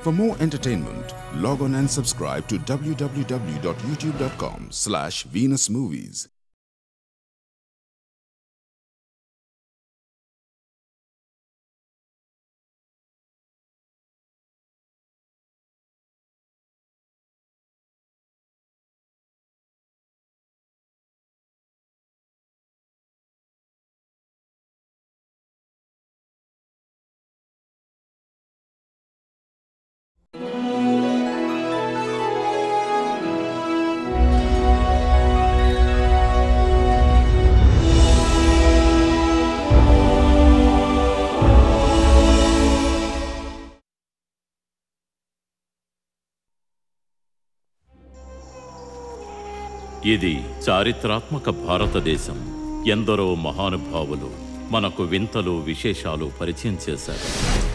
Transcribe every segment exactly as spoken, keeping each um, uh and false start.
For more entertainment, log on and subscribe to w w w dot youtube dot com slash venus movies. ఇది చారిత్రాత్మక భారతదేశం. ఎందరో మహానుభావులు మనకు వింతలు విశేషాలు పరిచయం చేశారు.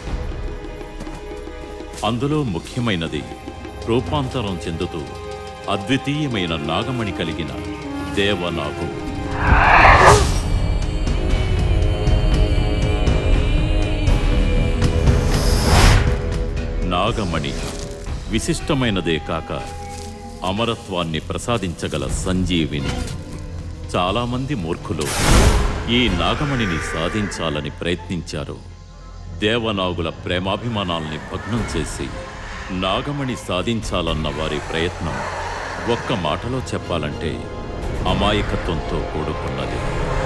అందులో ముఖ్యమైనది రూపాంతరం చెందుతూ అద్వితీయమైన నాగమణి కలిగిన దేవనాగు. నాగమణి విశిష్టమైనదే కాక అమరత్వాన్ని ప్రసాదించగల సంజీవిని. చాలామంది మూర్ఖులు ఈ నాగమణిని సాధించాలని ప్రయత్నించారు. దేవనాగుల ప్రేమాభిమానాల్ని భగ్నం చేసి నాగమణి సాధించాలన్న వారి ప్రయత్నం ఒక్క మాటలో చెప్పాలంటే అమాయకత్వంతో కూడుకున్నది.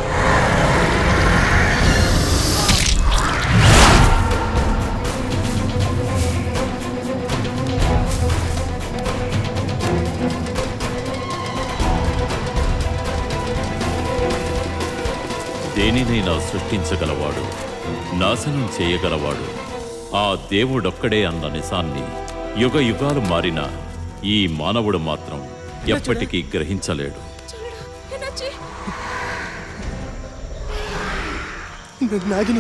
దేనినైనా సృష్టించగలవాడు, నాశనం చేయగలవాడు ఆ దేవుడొక్కడే అన్న నిజాన్ని యుగ యుగాలు మారిన ఈ మానవుడు మాత్రం ఎప్పటికీ గ్రహించలేడు. నాగిని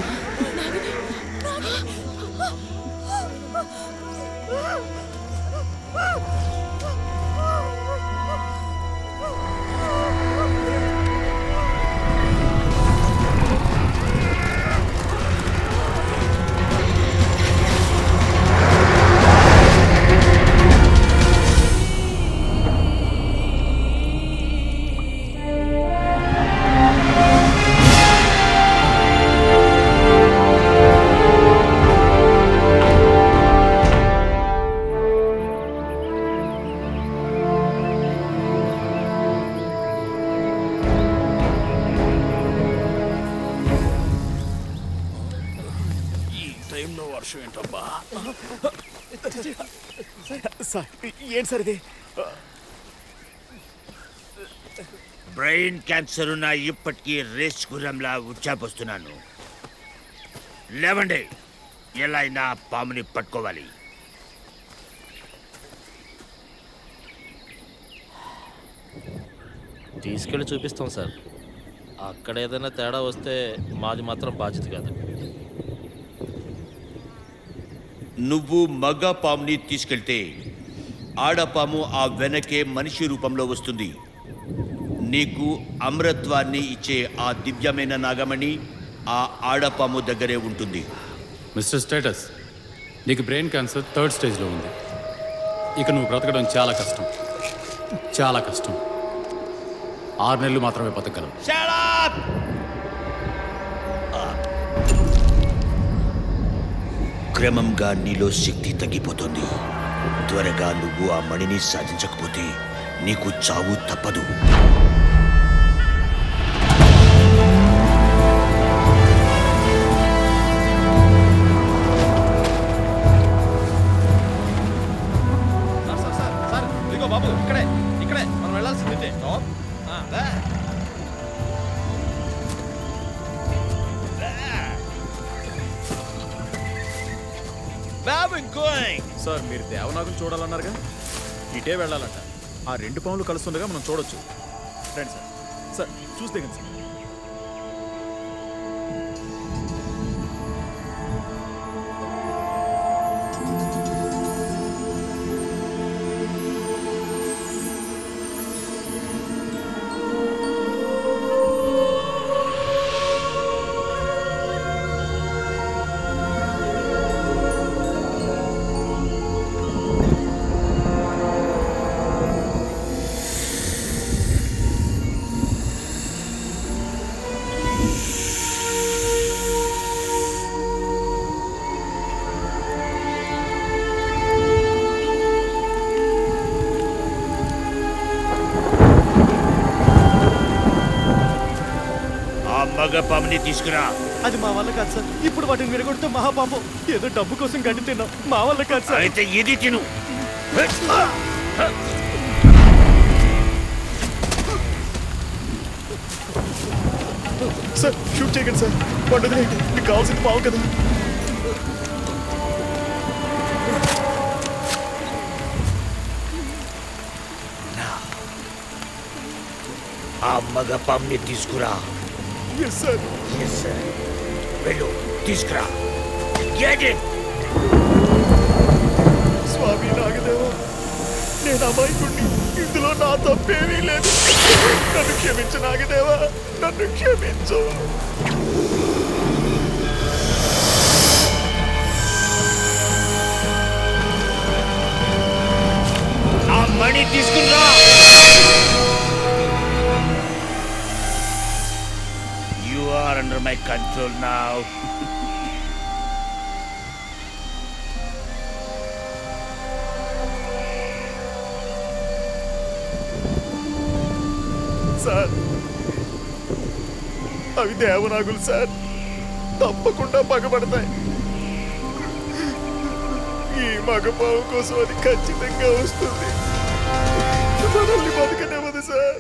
ఏంటి సార్ ఇది? బ్రెయిన్ క్యాన్సర్ ఉన్న ఇప్పటికీ రేస్ గుర్రంలా ఉచ్చాపోస్తున్నాను. లేవండి, ఎలా అయినా పాముని పట్టుకోవాలి. తీసుకెళ్ళి చూపిస్తాం సార్. అక్కడ ఏదైనా తేడా వస్తే మాది మాత్రం బాధ్యత కాదు. నువ్వు మగ పాముని తీసుకెళ్తే ఆడపాము ఆ వెనకే మనిషి రూపంలో వస్తుంది. నీకు అమరత్వాన్ని ఇచ్చే ఆ దివ్యమైన నాగమణి ఆ ఆడపాము దగ్గరే ఉంటుంది. మిస్టర్ స్టేటస్, నీకు బ్రెయిన్ క్యాన్సర్ థర్డ్ స్టేజ్లో ఉంది. ఇక నువ్వు బ్రతకడం చాలా కష్టం, చాలా కష్టం. ఆరు నెలలు మాత్రమే బతకగలవు. క్రమంగా నీలో శక్తి తగ్గిపోతుంది. త్వరగా నువ్వు ఆ మణిని సాధించకపోతే నీకు చావు తప్పదు. బాబు ఇక్కడే ఇక్కడే మనం వెళ్ళాల్సిందే. సార్, మీరు దేవనాగం చూడాలన్నారుగా, ఇటే వెళ్ళాలంట. ఆ రెండు పాములు కలుస్తుండగా మనం చూడొచ్చు. రండి సార్. సార్ చూస్తే కదా సార్. మగ పాముని తీసుకురా. అది మా వల్ల కాదు సార్. ఇప్పుడు వాటిని విరగొడితే మహాపాపం. ఏదో డబ్బు కోసం గడ్డి తిన్నాం. మా వల్ల కాదు సార్. అయితే ఇది తిను. సార్ షూట్ చేయకండి సార్. పండుగ మీకు కావాల్సిన పావు కదా. ఆ మగ పాముని తీసుకురా. Yes sir. Yes sir. వెళ్ళు తీసుకురా. స్వామి నాగదేవ, నేను అమాయకుడిని. ఇందులో నా తప్పేమీ లేదు. నన్ను క్షమించు నాగదేవ, నన్ను క్షమించు. ఆ మణి తీసుకురా. You are under my control now. Sir, అవి దేవనాగులు సార్. తప్పకుండా పగబడతాయి. ఈ మగపావు కోసం అది ఖచ్చితంగా వస్తుంది. మనల్ని బతకనివ్వదు sir.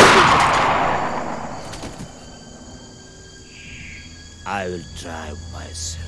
I will drive myself.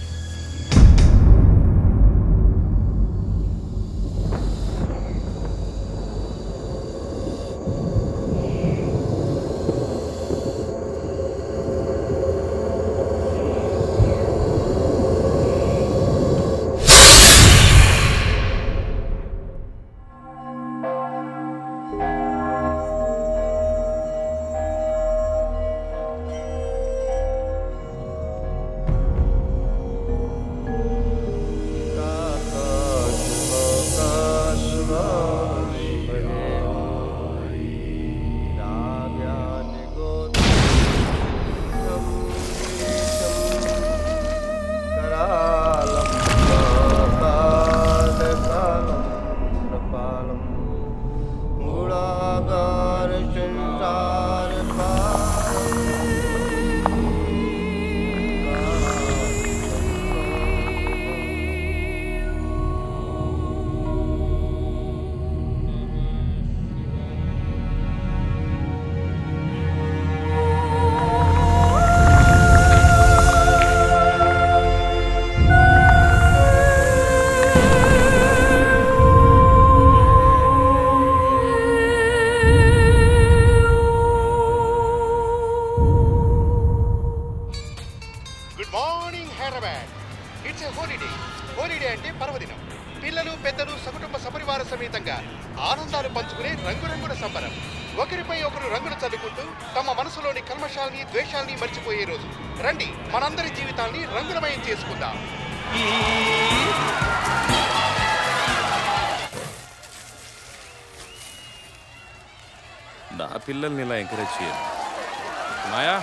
నా పిల్లల్ని ఇలా ఎంకరేజ్ చేయాలి. మాయా,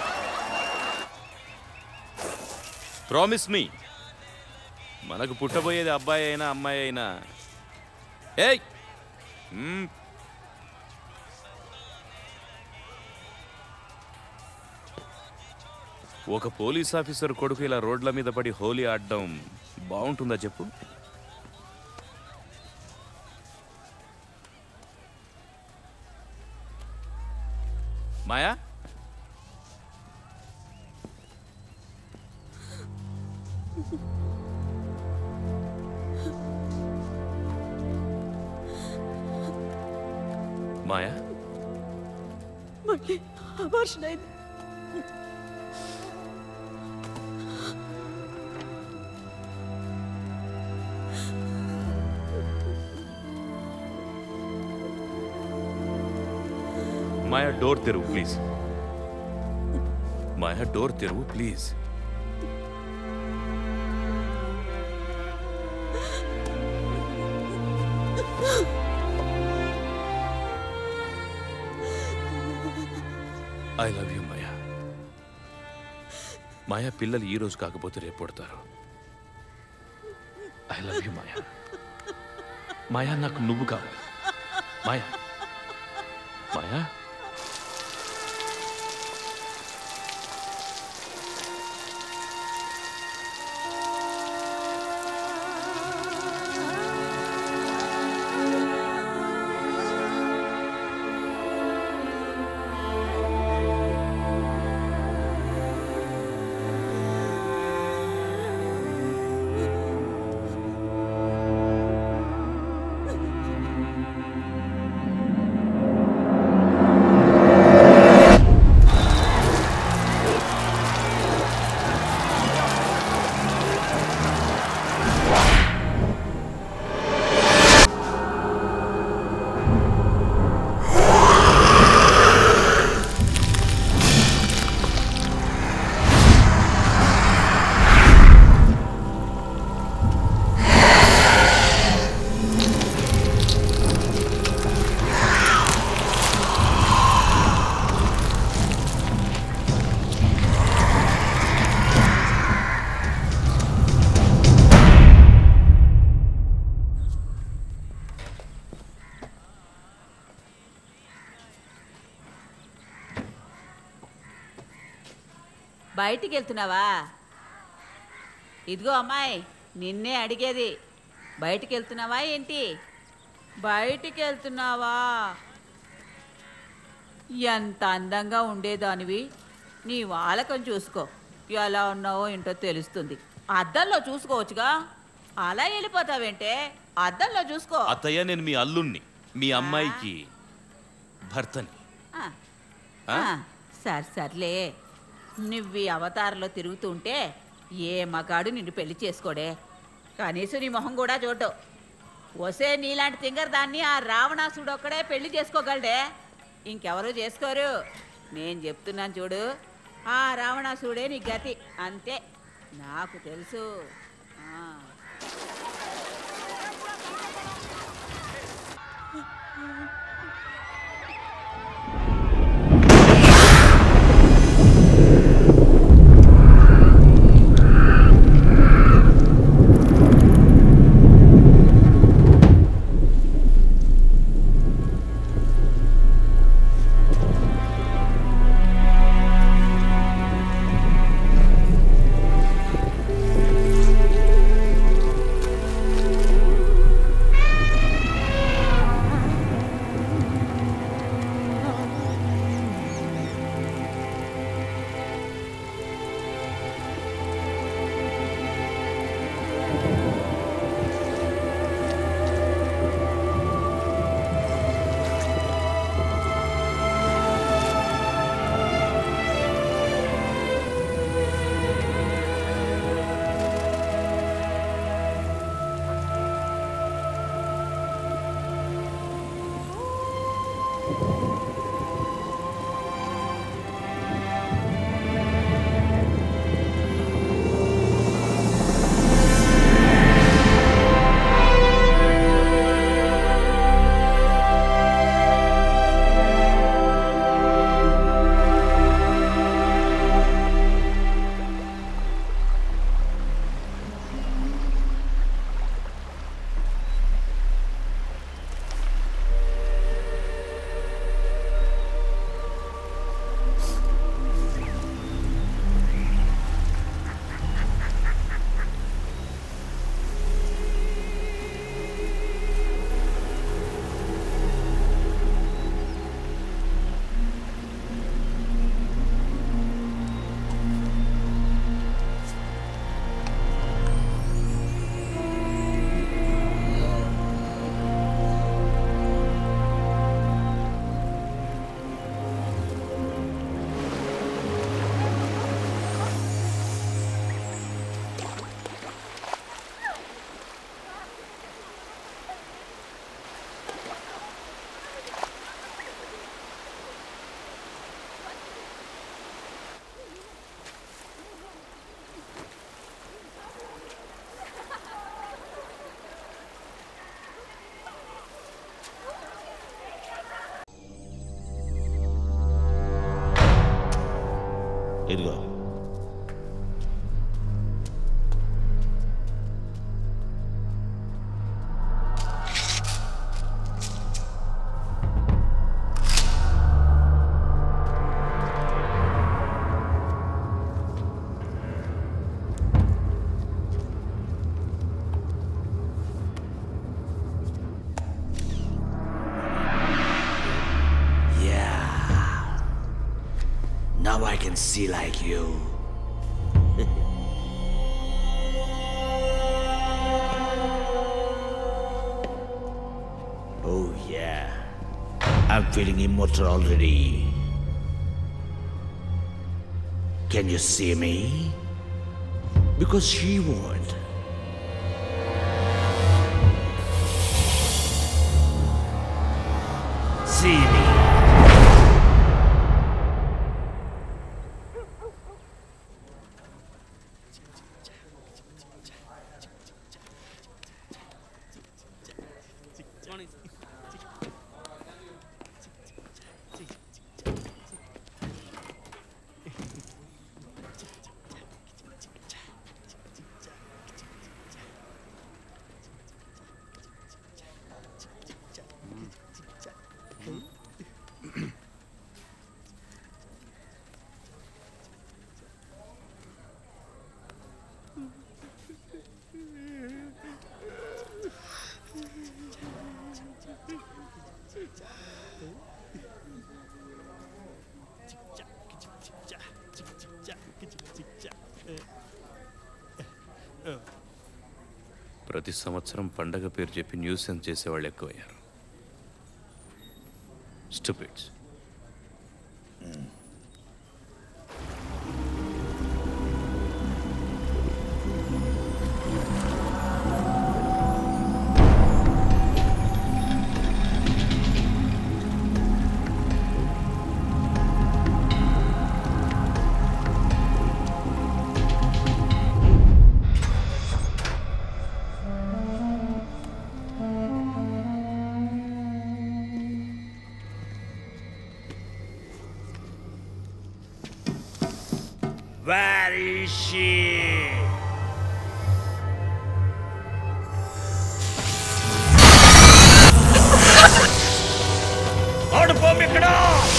ప్రామిస్ మీ, మనకు పుట్టబోయేది అబ్బాయి అయినా అమ్మాయి అయినా, ఏయ్ ఒక పోలీస్ ఆఫీసర్ కొడుకు ఇలా రోడ్ల మీద పడి హోలీ ఆడడం బాగుంటుందా చెప్పు? మాయా, మాయా, మళ్ళీ అబార్షన్ అయింది. మాయా, డోర్ తెరువు ప్లీజ్. మాయా, డోర్ తెరువు please. I love you Maya. Maya, పిల్లలు ఈ రోజు కాకపోతే రేపు పుడతారు. I love you Maya. Maya, నాకు నువ్వు కావాలి. మాయా, మాయా, బయటికి వెళ్తున్నావా? ఇదిగో అమ్మాయి, నిన్నే అడిగేది. బయటికి వెళ్తున్నావా ఏంటి? బయటికి వెళ్తున్నావా? ఎంత అందంగా ఉండేదానివి, నీ వాలకం చూసుకో. ఎలా ఉన్నావో ఏంటో తెలుస్తుంది. అద్దంలో చూసుకోవచ్చుగా, అలా వెళ్ళిపోతావేంటే? అద్దంలో చూసుకో. అత్తయ్య, నేను మీ అల్లుణ్ణి, మీ అమ్మాయికి భర్తని. సరే సర్లే, నువ్వు ఈ అవతారంలో తిరుగుతుంటే ఏ మగాడు నిన్ను పెళ్లి చేసుకోడే. కనీసం నీ మొహం కూడా చూడ్డు. వసే నీలాంటి తింగర్ దాన్ని ఆ రావణాసుడు ఒక్కడే పెళ్లి చేసుకోగలడే, ఇంకెవరూ చేసుకోరు. నేను చెప్తున్నాను చూడు, ఆ రావణాసుడే నీ గతి, అంతే. నాకు తెలుసు. ఇదిగో Now I can see like you. Oh yeah, I'm feeling immortal already. Can you see me? Because she won't. See me. ప్రతి సంవత్సరం పండగ పేరు చెప్పి న్యూసెన్స్ చేసేవాళ్ళు ఎక్కువయ్యారు. Stupids. Where is she? Out of home, ikkada!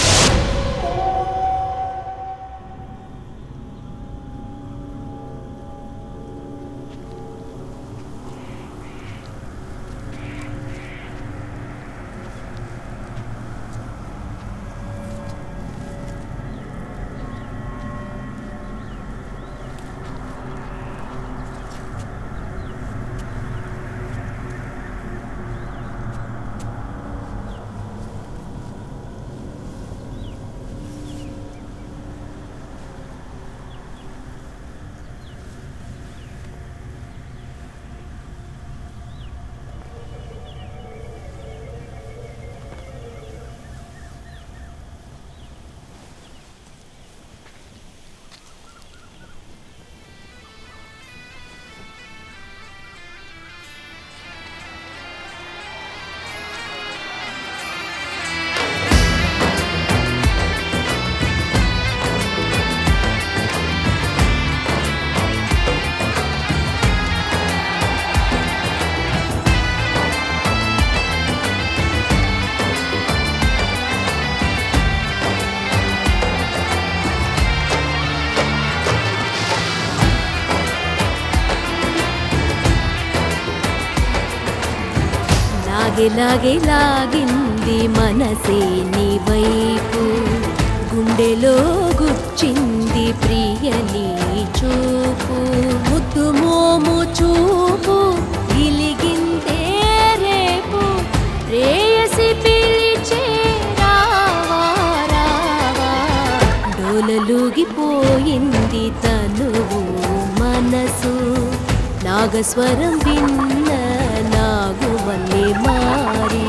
లాగే లాగింది మనసే నీ వైపు, గుండెలో గుచ్చింది ప్రియ నీ చూపు, ముద్దు మోము చూపు గిలిగిందే రేపు, రేయసి పిలిచే రావా రావా, డోలలుగిపోయింది తనువు మనసు, నాగస్వరం విన్న నాగువల్లి మారి,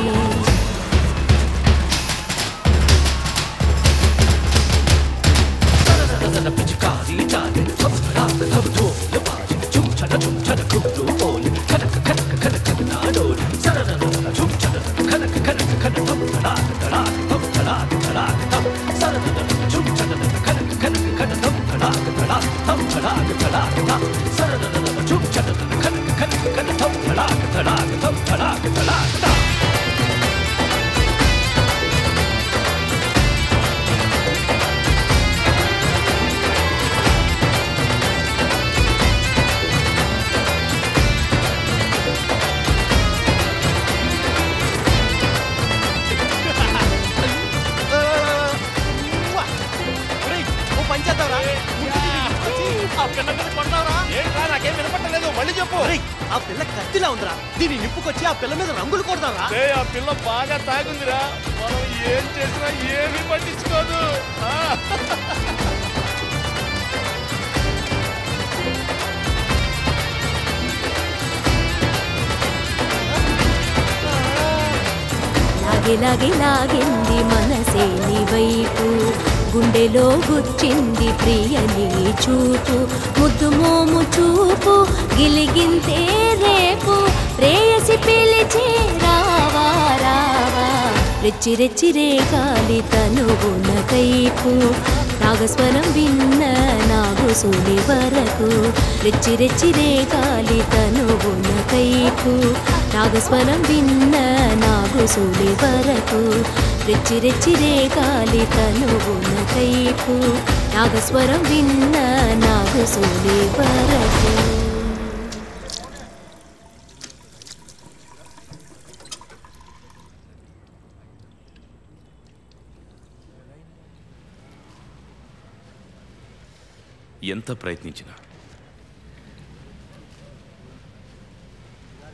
ఆ పిల్ల కత్తిలా ఉందిరా, దీన్ని నిప్పుకొచ్చి ఆ పిల్ల మీద రంగులు కొడతారా? ఆ పిల్ల బాగా తాగుందిరా, మనం ఏం చేసినా ఏమీ పట్టించుకోదు. లాగే లాగే లాగింది మనసే నీ వైపు, గుండెలో గుచ్చింది ప్రియ నీ చూపు, ముద్దు మోము చూపు గిలిగింతే రేపు, రేయసి పిలిచే రావా రావా, రెచ్చి రెచ్చి రేగాలి తనువున కైపు, నాగస్వరం విన్న నాగుసుని వరకు, రెచ్చి రెచ్చి రేగాలి తనువున కైపు, నాగస్వరం విన్న నాగుసుని వరకు, రెచ్చి రెచ్చి రేగాలి తనువున కైపు, నాగస్వరం విన్న నాగుసుని వరకు. ఎంత ప్రయత్నించినా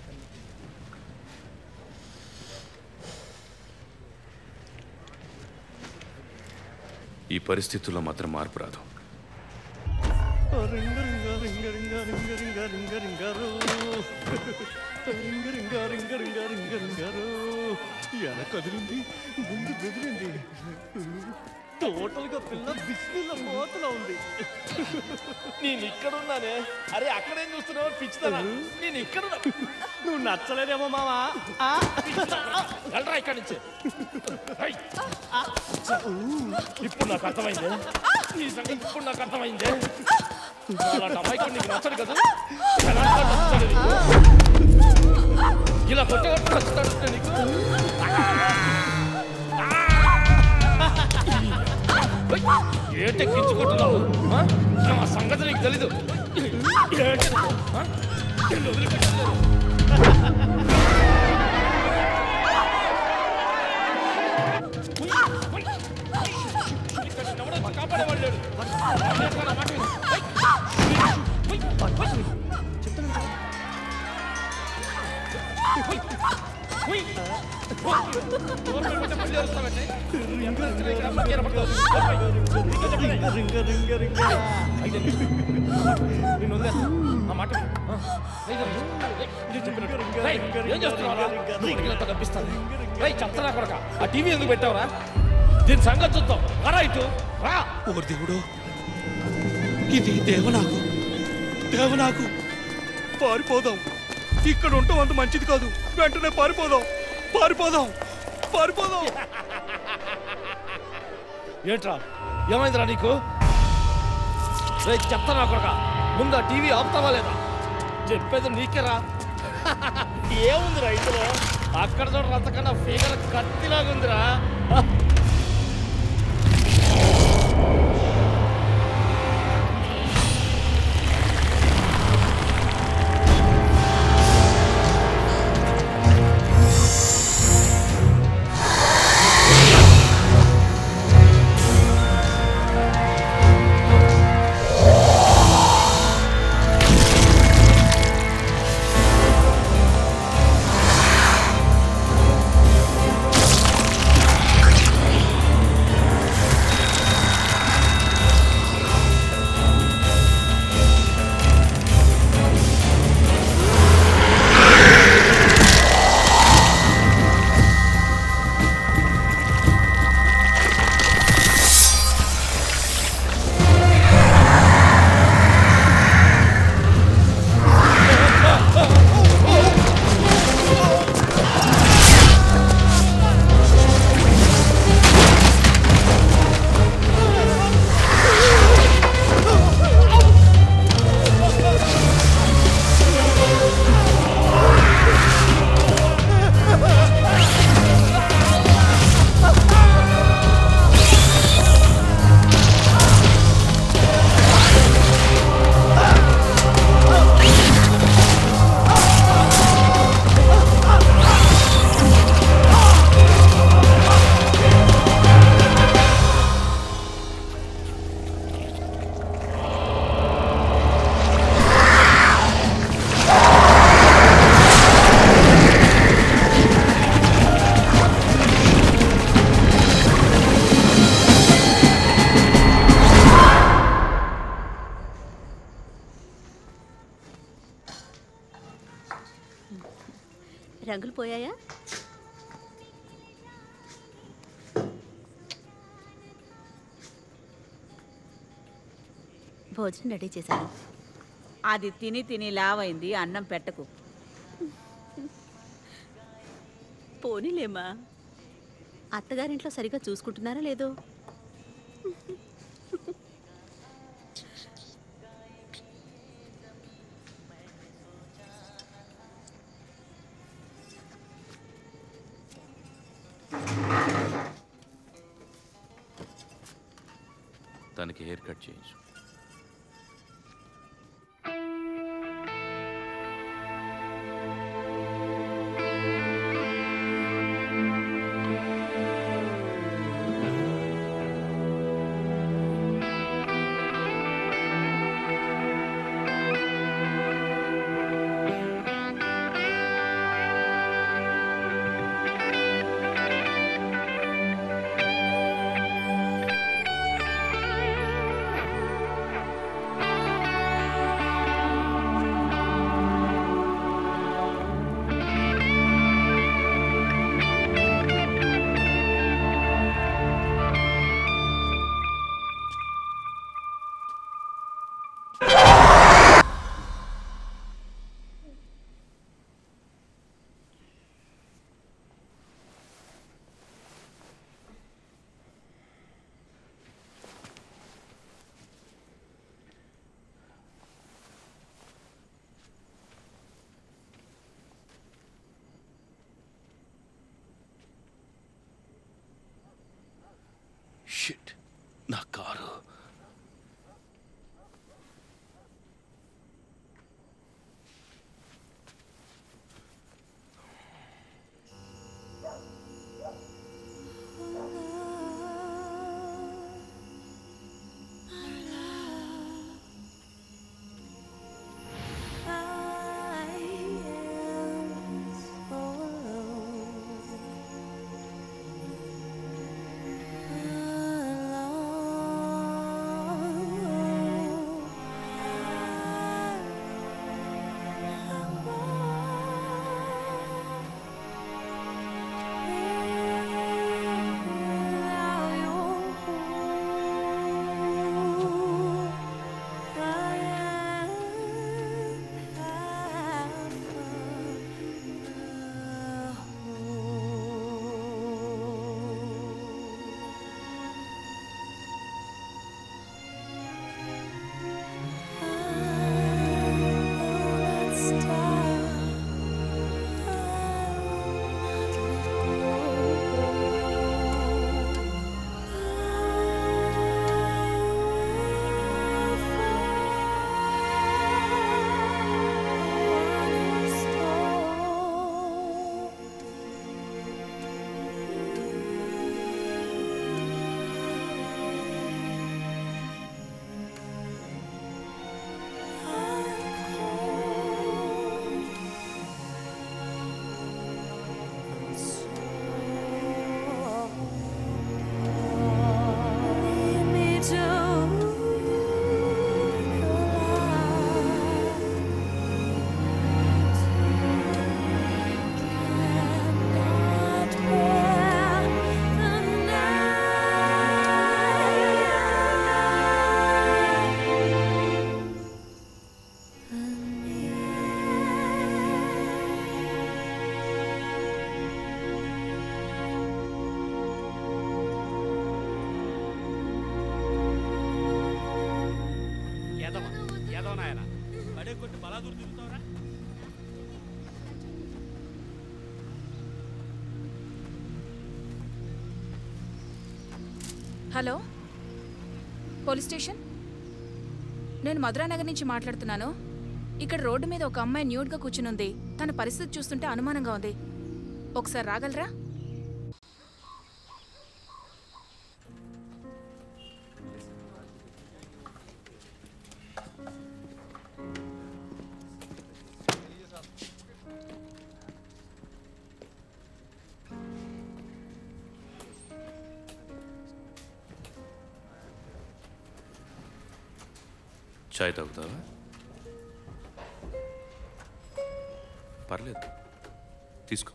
ఈ పరిస్థితుల్లో మాత్రం మార్పు రాదు. ఎలా కదిలింది, ముందు బెదిరింది. టోటల్ గా పిల్ల బిస్మిల్లా మోతలో ఉంది. నేను ఇక్కడ ఉన్నానే. అరే అక్కడేం చూస్తున్నావు పిచ్చితనా? నేను ఇక్కడ నువ్వు నచ్చలేదేమో మావా. వెళ్ళరా ఇక్కడి నుంచి. ఇప్పుడు నాకు అర్థమైంది ఈ సంగతి. ఇప్పుడు నాకు అర్థమైంది. అలాంటి అమ్మాయికి నీకు నచ్చడు కదా. ఇలా కొట్టే నచ్చుతాడు నీకు. ఏంటెక్కించుకుంటున్నావు? నా సంగతి నీకు తెలీదు. వదిలిపెట్టలేదు. కాపాడేవాళ్ళు లేడు. చెప్తారా కొడక ఆ టీవీ ఎందుకు పెట్టావురా? దీని సంగతి చూద్దాం. రా ఇటు రా. ఓ దేవుడు, ఇది దేవనాకు. దేవనాకు. పారిపోదాం. ఇక్కడ ఉంటాం అంత మంచిది కాదు. వెంటనే పారిపోదాం. పారిపోదాం. పారిపోదాం. ఏంట్రా ఏమైందిరా నీకు? రేపు చెప్తాను కొడక. ముందు ఆ టీవీ ఆపుతావా లేదా? చెప్పేది నీకేరా. ఏముందిరా ఇందులో? అక్కడ చూడ రతకన్నా ఫిగర్ కత్తిలాగుందిరా. రంగులు పోయాయా? భోజనం రెడీ చేశాను. అది తిని తిని లావైంది. అన్నం పెట్టకు. పోనీలేమా, అత్తగారింట్లో సరిగా చూసుకుంటున్నారా లేదో? తనకి హెయిర్ కట్ చేయించు. హలో పోలీస్ స్టేషన్, నేను మధురానగర్ నుంచి మాట్లాడుతున్నాను. ఇక్కడ రోడ్డు మీద ఒక అమ్మాయి న్యూడ్గా కూర్చునుంది. తన పరిస్థితి చూస్తుంటే అనుమానంగా ఉంది. ఒకసారి రాగలరా? చాయ్ తాగుతావా? పర్లేదు, తీసుకో.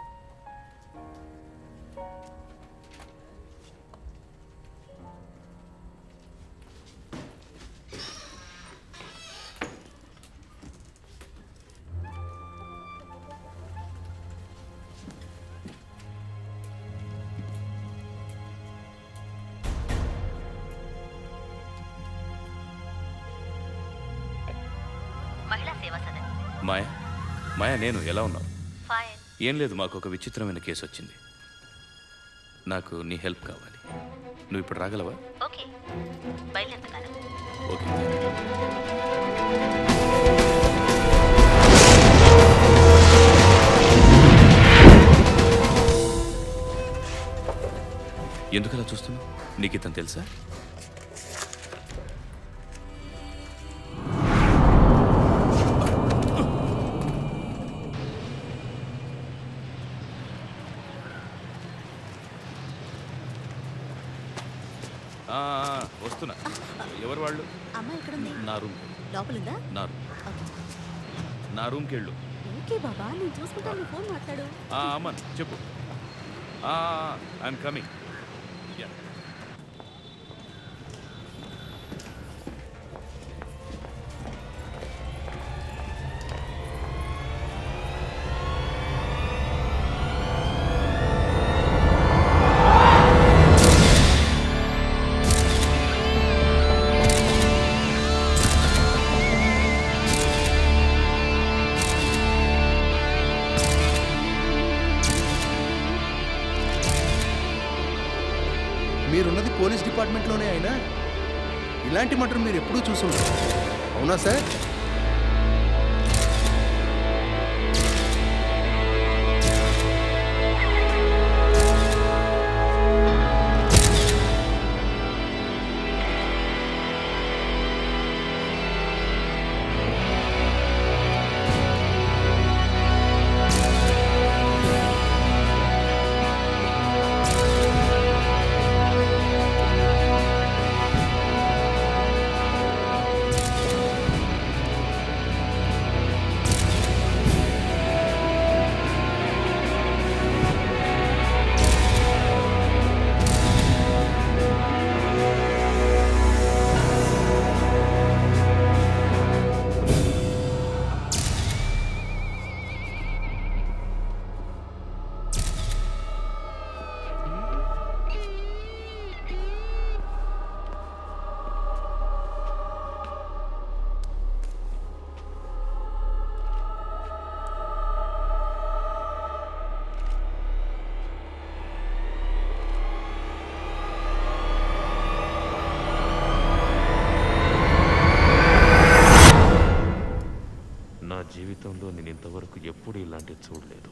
మాయా, మాయా నేను ఎలా ఉన్నావు? ఏం లేదు, మాకు ఒక విచిత్రమైన కేసు వచ్చింది. నాకు నీ హెల్ప్ కావాలి. నువ్వు ఇప్పుడు రాగలవా? ఓకే. ఎందుకలా చూస్తున్నావు? నీకు ఇతను తెలుసా? వస్తున్నా. ఎవరు వాళ్ళు? అమ్మాయి ఎక్కడుంది? నా రూమ్. లోపలుందా? నా రూమ్. నా రూమ్కి వెళ్ళు. ఓకే బాబా, నేను చూసుకుంటాను. నీ ఫోన్ మాట్లాడు. అమ్మన్ చెప్పు. I'm coming. మీరున్నది పోలీస్ డిపార్ట్మెంట్లోనే అయినా ఇలాంటి మటర్ మీరు ఎప్పుడూ చూసుంటారు, అవునా సార్? జీవితంలో నేను ఇంతవరకు ఎప్పుడు ఇలాంటివి చూడలేదు.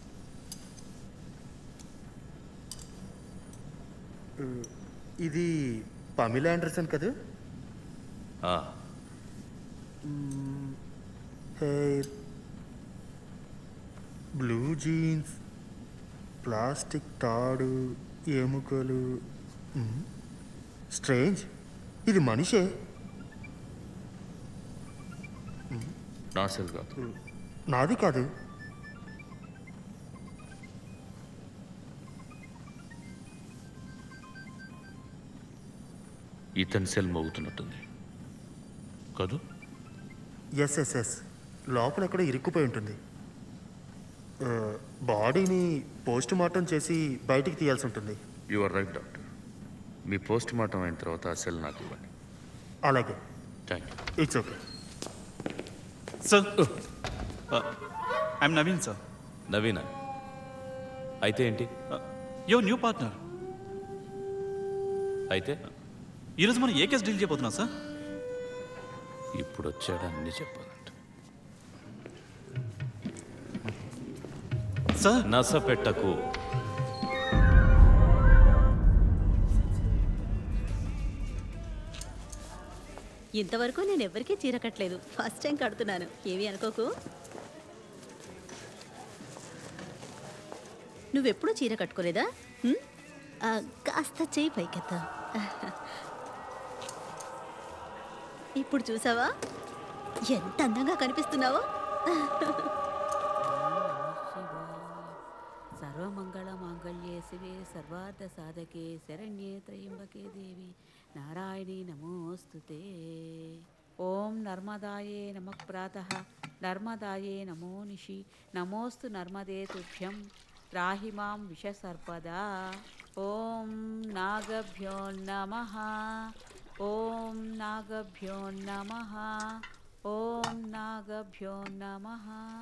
ఇది పమిలా ఆండర్సన్ కదా? హెయిర్, బ్లూ జీన్స్, ప్లాస్టిక్ తాడు, ఎముకలు. స్ట్రేంజ్, ఇది మనిషే. నా సెల్ కాదు. నాది కాదు. ఇతని సెల్ మోగుతున్నట్టుంది కాదు? ఎస్ ఎస్ ఎస్ లోపల ఎక్కడ ఇరుక్కుపోయి ఉంటుంది. బాడీని పోస్ట్ మార్టం చేసి బయటికి తీయాల్సి ఉంటుంది. You are right doctor. మీ పోస్ట్ మార్టం అయిన తర్వాత ఆ సెల్ నాకు ఇవ్వండి. అలాగే. Thank you. It's okay sir. I'm Naveen sir. నవీనా? అయితే ఏంటి? Your new partner. అయితే ఈరోజు మనం ఏ కేసు డీల్ చేయబోతున్నాం సార్? ఇప్పుడు వచ్చాడు అన్ని చెప్పాలంట. సార్ నస పెట్టకు. ఇంతవరకు నేను ఎవరికీ చీర కట్టలేదు, ఫస్ట్ టైం కడుతున్నాను, ఏవి అనుకోకు. నువ్వెప్పుడు చీర కట్టుకోలేదా? కాస్త చేయి పైకెత్తా. ఇప్పుడు చూసావా ఎంత అందంగా కనిపిస్తున్నావో? సర్వమంగళ మాంగళ్యే శివే సర్వార్థ సాధకే శరణ్యే త్రయంబకే దేవి నారాయణీ నమోస్తుతే. ఓం నర్మదాయే నమః ప్రాతః నర్మదాయే నమో నిశి నమోస్తు నర్మదే తుభ్యం రాహి మాం విషసర్పదా. ఓం నాగభ్యో నమః. ఓం నాగభ్యో నమః. ఓం నాగభ్యో నమః.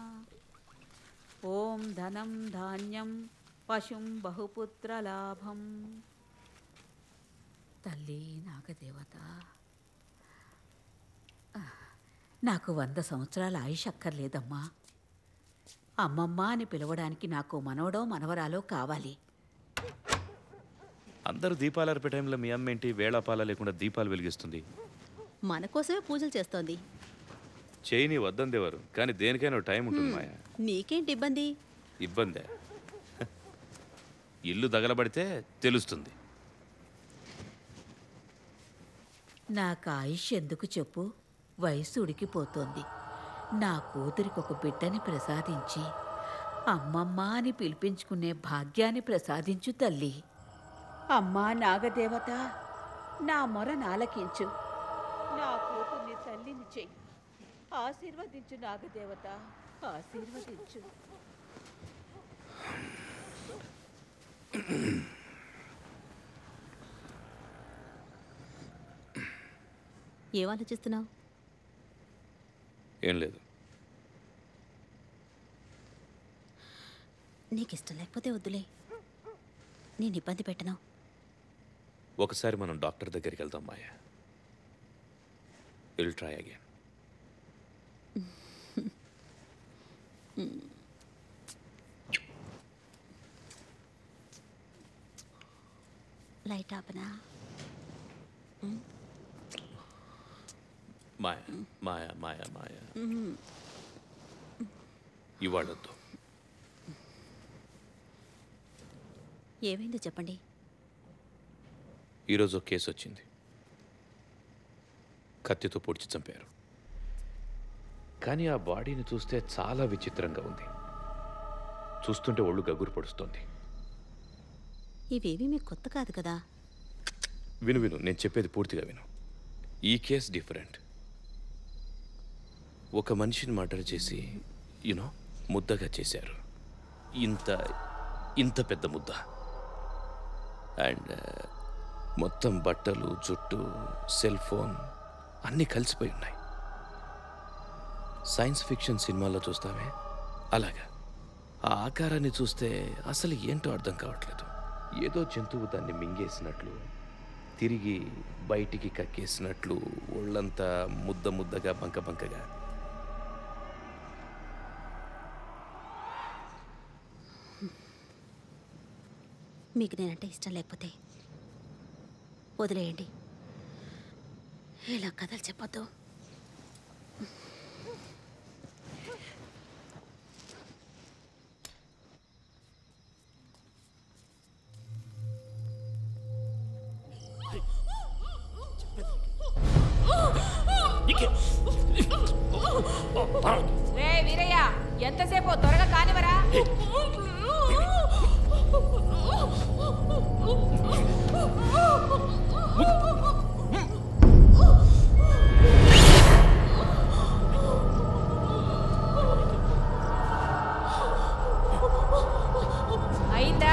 ఓం ధనం ధాన్యం పశుం బహుపుత్రలాభం. తల్లి నాగదేవత, నాకు వంద సంవత్సరాల ఆయుష్ అక్కర్లేదమ్మా. అమ్మమ్మ అని పిలవడానికి నాకు మనవడో మనవరాలో కావాలి. అందరూ దీపాలు అర్పే టైంలో మీ అమ్మ ఏంటి వేళాపాల లేకుండా దీపాలు వెలిగిస్తుంది? మన కోసమే పూజలు చేస్తోంది. చేయని వద్దందేవారు, కానీ దేనికైనా టైం ఉంటుంది మాయ. నీకేంటి ఇబ్బంది? ఇబ్బందే, ఇల్లు తగలబడితే తెలుస్తుంది. నాకు ఆయుష్ ఎందుకు చెప్పు? వయసు ఉడికిపోతోంది. నా కూతురికి ఒక బిడ్డని ప్రసాదించి అమ్మమ్మ అని పిలిపించుకునే భాగ్యాన్ని ప్రసాదించు తల్లి. అమ్మా నాగదేవత, నా మొర నాలకించు. నా కూతుర్ని తల్లిని చెయ్యి. ఆశీర్వదించు నాగదేవత, ఆశీర్వదించు. ఏం ఆలోచిస్తున్నావు? ఏం లేదు. నీకు ఇష్టం లేకపోతే వద్దులే, నేను ఇబ్బంది పెట్టను. ఒకసారి మనం డాక్టర్ దగ్గరికి వెళ్దాం Maya. Will try again. Light ఆపనా? మాయా మాయా మాయా మాయా ఇవాళొద్దు. ఏమైందో చెప్పండి. ఈరోజు ఒక కేసు వచ్చింది. కత్తితో పొడిచి చంపారు. కానీ ఆ బాడీని చూస్తే చాలా విచిత్రంగా ఉంది. చూస్తుంటే ఒళ్ళు గగురు పొడుస్తోంది. ఇవేవి మీకు కొత్త కాదు కదా. విను విను నేను చెప్పేది పూర్తిగా విను. ఈ కేసు డిఫరెంట్. ఒక మనిషిని మర్డర్ చేసి యూనో ముద్దగా చేశారు. ఇంత ఇంత పెద్ద ముద్ద. అండ్ మొత్తం బట్టలు, జుట్టు, సెల్ ఫోన్ అన్నీ కలిసిపోయి ఉన్నాయి. సైన్స్ ఫిక్షన్ సినిమాల్లో చూస్తామే అలాగా. ఆ ఆకారాన్ని చూస్తే అసలు ఏంటో అర్థం కావట్లేదు. ఏదో జంతువు దాన్ని మింగేసినట్లు, తిరిగి బయటికి కక్కేసినట్లు, ఒళ్ళంతా ముద్ద ముద్దగా బంక బంకగా. మీకు నేనంటే ఇష్టం లేకపోతే వదిలేయండి. ఇలా కథలు చెప్పొద్దు. రే వీరయ్య, ఎంతసేపు త్వరగా కానివరా? అయిందా?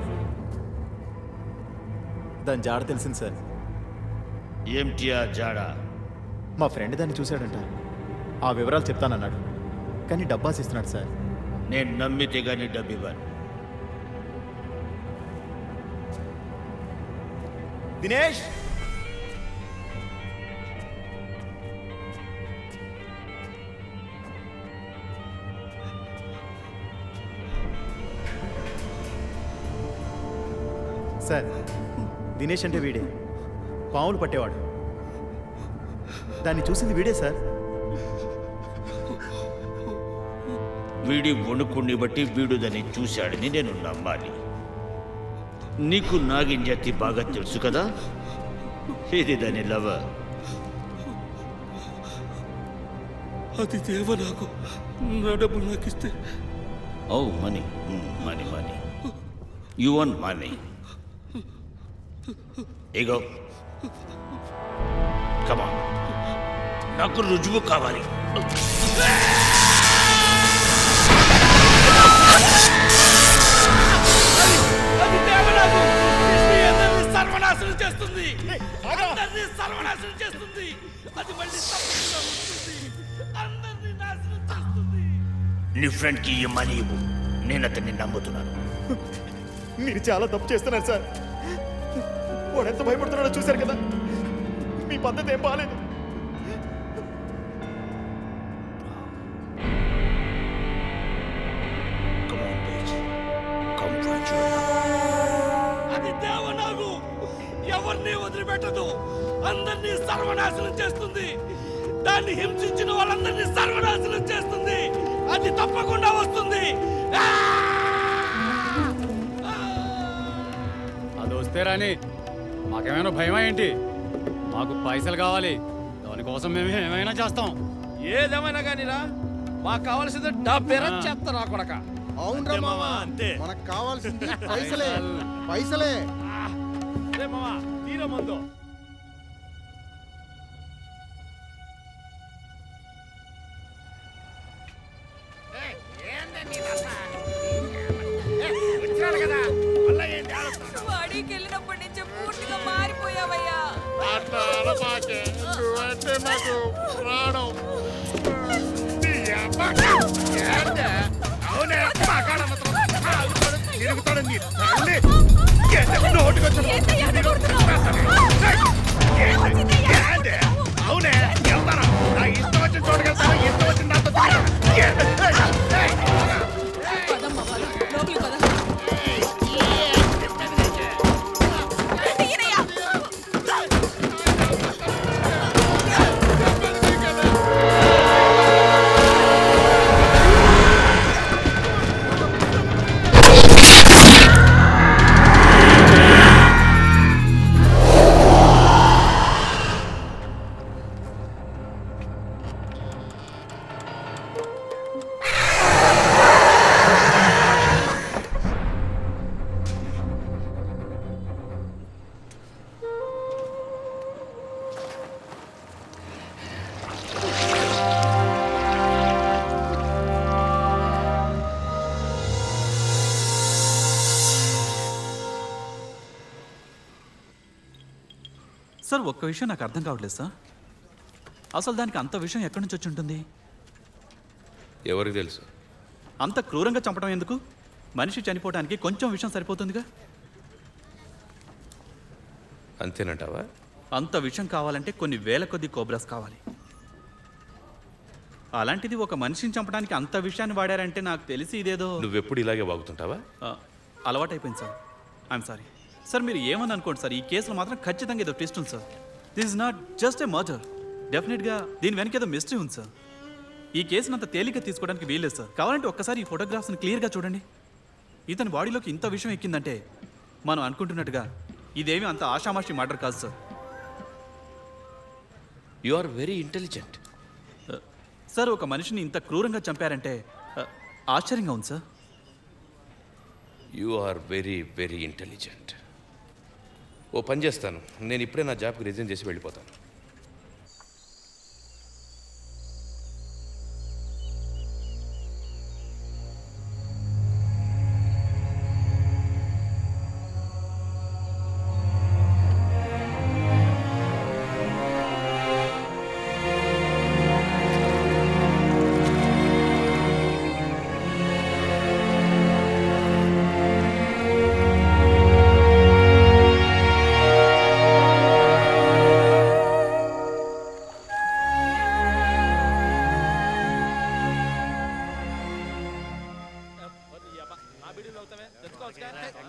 దాని జాడ తెలిసింది సార్. ఏమిటియా జాడ? మా ఫ్రెండ్ దాన్ని చూశాడంట. ఆ వివరాలు చెప్తానన్నాడు, కానీ డబ్బాస్ ఇస్తున్నాడు సార్. నేను నమ్మితే కానీ డబ్బు ఇవ్వను. దినేష్, సార్ దినేష్ అంటే వీడే, పాములు పట్టేవాడు. దాన్ని చూసింది వీడే సార్. వీడి వణుకుని బట్టి వీడు దాన్ని చూశాడని నేను నమ్మాలి. నీకు నాగిన్ జాతి బాగా తెలుసు కదా, ఇది దాని లవర్. అది దేవ నాకు నా డబ్బులు నాకు ఇస్తే. Oh money money money you want money? ఇగో కమాన్, నాకు రుజువు కావాలి. సర్వనాశనం చేస్తుంది, అందరినీ సర్వనాశనం చేస్తుంది. అది మళ్ళీ తప్పకుండా వస్తుంది, అందరినీ నాశనం చేస్తుంది. నీ ఫ్రెండ్ కి ఈ మనీ ఇవ్వు, నేను అతన్ని నమ్ముతున్నాను. మీరు చాలా తప్పు చేస్తున్నారు సార్. వాడు ఎంత భయపడుతున్నాడో చూశారు కదా. మీ పద్ధతి ఏం బాగాలేదు. అది దేవనాగు, ఎవరిని వదిలిపెట్టదు, అందరినీ సర్వనాశనం చేస్తుంది. దాన్ని హింసించిన వాళ్ళందరినీ సర్వనాశనం చేస్తుంది. అది తప్పకుండా వస్తుంది. అది వస్తే రాని మాకేమైనా భయమా ఏంటి? మాకు పైసలు కావాలి, దానికోసం మేము ఏమైనా చేస్తాం. ఏదేమైనా కానీ రా, మాకు కావాల్సింది డబ్బెర చేస్తా నా కొడక. అవునరా మామ, అంతే. మనకు కావాల్సింది పైసలే పైసలే. రే మామ, తీర మందు. వాడికి వెళ్ళినప్పటి నుంచి పూర్తిగా మారిపోయావయ్యా. అట్లా అనమాకే, నువ్వంటే మాకు ప్రాణం. అవునే తిరుగుతాడు నీ తల్లి. నోటికొచ్చిన అవునే వెళ్తాను. నా ఇష్టం వచ్చిన చోటుకెళ్తాను, ఇష్టం వచ్చిన నాతో సార్, ఒక్క విషయం నాకు అర్థం కావట్లేదు సార్. అసలు దానికి అంత విషయం ఎక్కడి నుంచి వచ్చి ఉంటుంది? ఎవరికి తెలుసు? అంత క్రూరంగా చంపడం ఎందుకు? మనిషి చనిపోవడానికి కొంచెం విషయం సరిపోతుందిగా. అంతేనంటావా? అంత విషయం కావాలంటే కొన్ని వేల కొద్ది కోబ్రాస్ కావాలి. అలాంటిది ఒక మనిషిని చంపడానికి అంత విషయాన్ని వాడారంటే నాకు తెలిసి ఇదేదో. నువ్వెప్పుడు ఇలాగే వాగుతుంటావా? అలవాటైపోయింది సార్. I'm sorry sir. మీరు ఏమని అనుకోండి సార్, ఈ కేసులో మాత్రం ఖచ్చితంగా ఏదో ట్విస్ట్ ఉంది sir. This is not just a murder. డెఫినెట్గా దీని వెనక ఏదో మిస్టరీ ఉంది సార్. ఈ కేసును అంత తేలిక తీసుకోవడానికి వీల్లేదు సార్. కావాలంటే ఒక్కసారి ఈ ఫోటోగ్రాఫ్స్ని క్లియర్గా చూడండి. ఇతని బాడీలోకి ఇంత విషయం ఎక్కిందంటే మనం అనుకుంటున్నట్టుగా ఇదేమీ అంత ఆషామాషి మర్డర్ కాదు sir. You are very intelligent sir. ఒక మనిషిని ఇంత క్రూరంగా చంపారంటే ఆశ్చర్యంగా ఉంది sir. You are very very intelligent. ఓ పని చేస్తాను, నేను ఇప్పుడే నా జాబ్కి రిజైన్ చేసి వెళ్ళిపోతాను.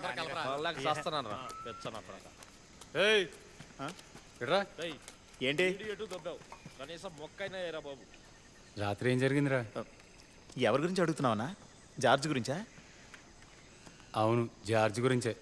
ఏంటి కనీసం మొక్కైనా ఏరా బాబు. రాత్రి ఏం జరిగిందిరా? ఎవరి గురించి అడుగుతున్నావన్నా? జార్జ్ గురించా? అవును, జార్జ్ గురించే.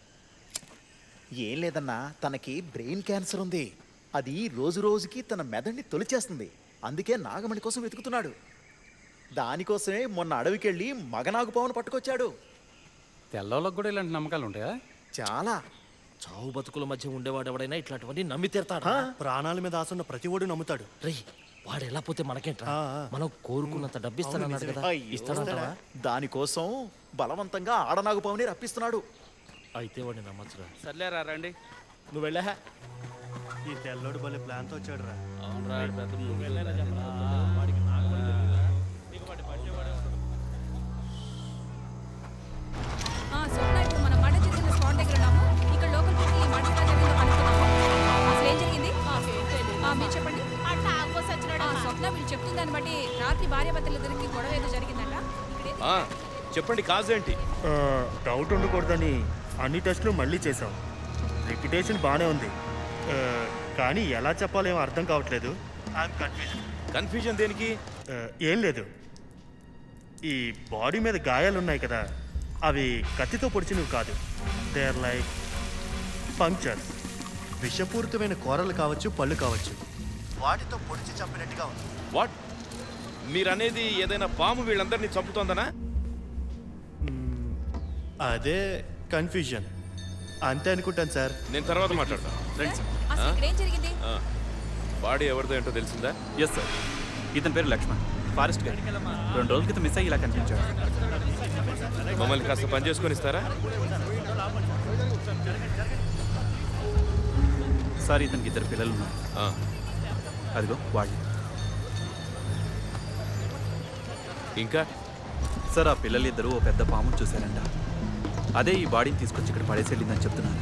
ఏం లేదన్నా, తనకి బ్రెయిన్ క్యాన్సర్ ఉంది. అది రోజు రోజుకి తన మెదడుని తొలిచేస్తుంది. అందుకే నాగమణి కోసం వెతుకుతున్నాడు. దానికోసమే మొన్న అడవికి వెళ్ళి మగనాగుపావును పట్టుకొచ్చాడు. తెల్లవాళ్ళకు కూడా ఇలాంటి నమ్మకాలు ఉంటాయా? చాలా. చావు బతుకుల మధ్య ఉండేవాడు ఎవడైనా ఇట్లాంటివన్నీ నమ్మి తీరతాడు. ప్రాణాల మీద ఆసున్న ప్రతి ఓడు నమ్ముతాడు. రే, వాడు ఎలా పోతే మనకేంట్రా? మనం కోరుకున్నంత డబ్బు ఇస్తానన్నాడు కదా, ఇస్తానంటావా? దానికోసం బలవంతంగా ఆడనాగుపావుని రప్పిస్తున్నాడు. అయితే వాడిని నమ్మచ్చురా. సర్లేరా రండి, నువ్వు వెళ్ళా. ఈ తెల్లోడు భలే ప్లాన్తో వచ్చాడు రా. స్వప్న, ఇప్పుడు మనం మర్డర్ చేసిన స్పాట్ దగ్గర ఉన్నాము. ఇక్కడ లోకల్ పీపుల్ ఈ మర్డర్ జరిగిందో అనుకున్నాము. అసలు ఏం జరిగింది మీరు చెప్పండి. స్వప్న, మీరు చెప్తున్న దాన్ని బట్టి రాత్రి భార్య భర్తల దగ్గరికి గొడవ ఏదో జరిగిందంట. చెప్పండి, కాజ్ ఏంటి? డౌట్ ఉండకూడదని అన్ని టెస్టులు మళ్ళీ చేసాం. రెప్యుటేషన్ బాగానే ఉంది, కానీ ఎలా చెప్పాలో ఏమో అర్థం కావట్లేదు. కన్ఫ్యూజన్ దేనికి? ఏం లేదు, ఈ బాడీ మీద గాయాలు ఉన్నాయి కదా, అవి కత్తితో పొడిచినవి కాదు. They are like punctures. విషపూరితమైన కూరలు కావచ్చు, పళ్ళు కావచ్చు, వాటితో పొడిచి చంపినట్టుగా ఉంది. వాట్? మీరనేది ఏదైనా పాము వీళ్ళందరినీ చంపుతోందనా? అదే కన్ఫ్యూజన్. అంతే అనుకుంటాను సార్. నేను తర్వాత మాట్లాడతాను. బాడీ ఎవరిదో ఏంటో తెలిసిందా? ఎస్ సార్, ఇతని పేరు లక్ష్మణ్, ఫారెస్ట్ గైడ్. రెండు రోజుల క్రితం మిస్ అయ్యి ఇలా కనిపించాడు. మమ్మల్ని కాస్త పని చేసుకొని ఇస్తారా? సార్, ఇతనికి ఇద్దరు పిల్లలు ఉన్నారు. అదిగో వాళ్ళు. ఇంకా సార్, ఆ పిల్లలు ఇద్దరు ఓ పెద్ద పాము చూశారంట. అదే ఈ బాడీని తీసుకొచ్చి ఇక్కడ పడేసి వెళ్ళిందని చెప్తున్నారు.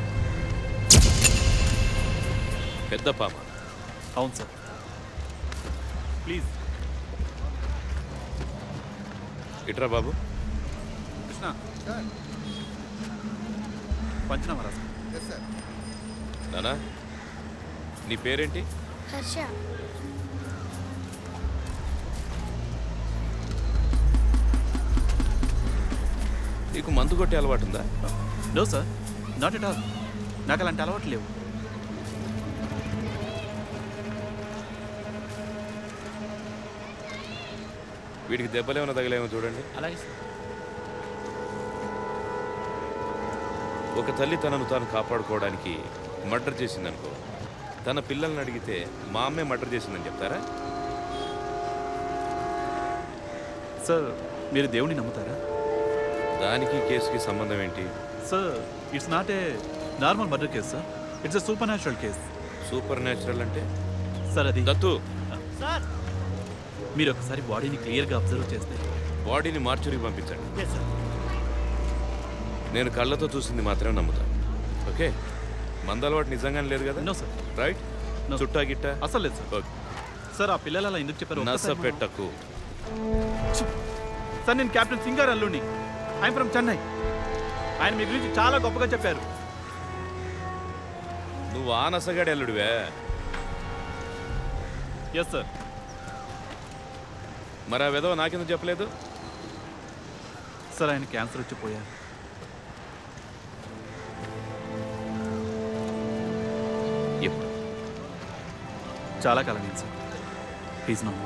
పెద్ద పామ? అవును సార్. ప్లీజ్ ఇట్రా బాబు. కృష్ణ, పంచనామా రాసు. నానా, నీ పేరేంటి? హర్ష. నీకు మందు కొట్టే అలవాటు ఉందా? No sir, not at all. నాకు అలాంటి అలవాటు లేవు. వీడికి దెబ్బలేమైనా తగిలేమో చూడండి. అలాగే సార్. ఒక తల్లి తనను తాను కాపాడుకోవడానికి మర్డర్ చేసిందనుకో, తన పిల్లల్ని అడిగితే మా అమ్మే మర్డర్ చేసిందని చెప్తారా? సార్, మీరు దేవుడిని నమ్ముతారా? దానికి కేసుకి సంబంధం ఏంటి? Sir, it's not a normal murder case sir, it's a supernatural case. Supernatural అంటే? సార్, అది దత్తు, సార్, మీరు ఒకసారి బాడీని క్లియర్గా అబ్జర్వ్ చేస్తే. బాడీని మార్చురికి పంపించండి. నేను కళ్ళతో చూసింది మాత్రమే నమ్ముతాను. ఓకే? మంద అలవాటు నిజంగానే లేదు కదా? No sir. రైట్? చుట్టా గిట్ట అసలు లేదు సార్. సార్, ఆ పిల్లలు అలా ఎందుకు చెప్పారు? నస పెట్టకు. సార్, నేను కెప్టెన్ సింగార్ అల్లుడిని. I'm from Chennai. ఆయన మీ గురించి చాలా గొప్పగా చెప్పారు. నువ్వు ఆ నసగాడి అల్లుడివే? Yes sir. మరి ఆ విధవ నాకెందుకు చెప్పలేదు? సార్, ఆయన క్యాన్సర్ వచ్చి పోయారు. ఎప్పుడు? చాలా కాలం అయింది సార్. ప్లీజ్ నమ్మ.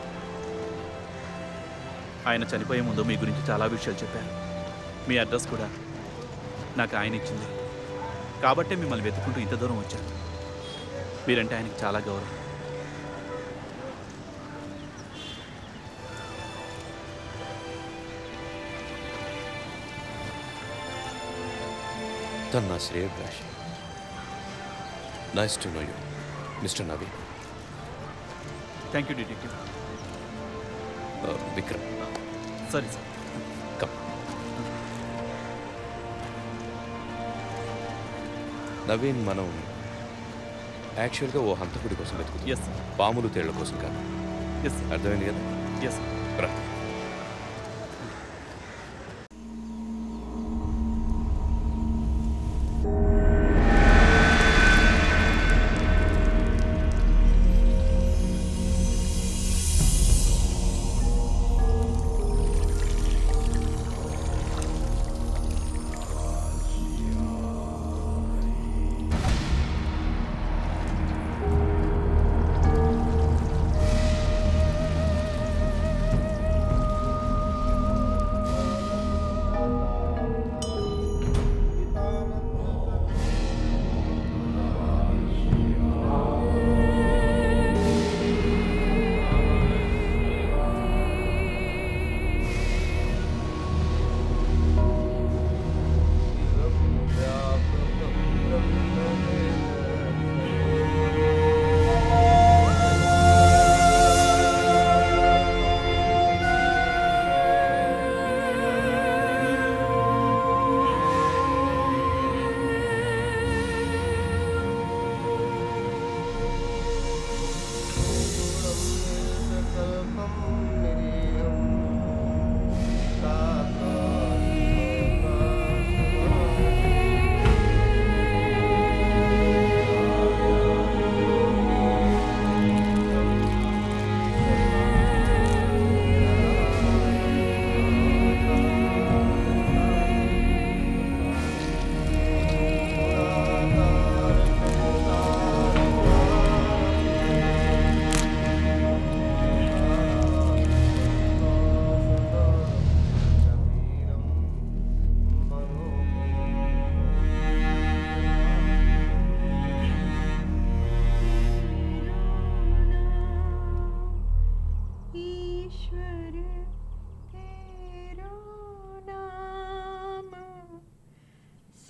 ఆయన చనిపోయే ముందు మీ గురించి చాలా విషయాలు చెప్పారు. మీ అడ్రస్ కూడా నాకు ఆయన ఇచ్చింది. కాబట్టే మిమ్మల్ని వెతుక్కుంటూ ఇంత దూరం వచ్చాను. మీరంటే ఆయనకి చాలా గౌరవం. తను నా శ్రేయోభిలాషి. Nice to know you, mister Navi. Thank you detective. Vikram. సరే సార్. కమ్. నవీన్, మనం యాక్చువల్గా ఓ హంతకుడి కోసం వెతుకుతాం. ఎస్. పాములు తేళ్ల కోసం కాదు. ఎస్. అర్థమైంది కదా? ఎస్. రా.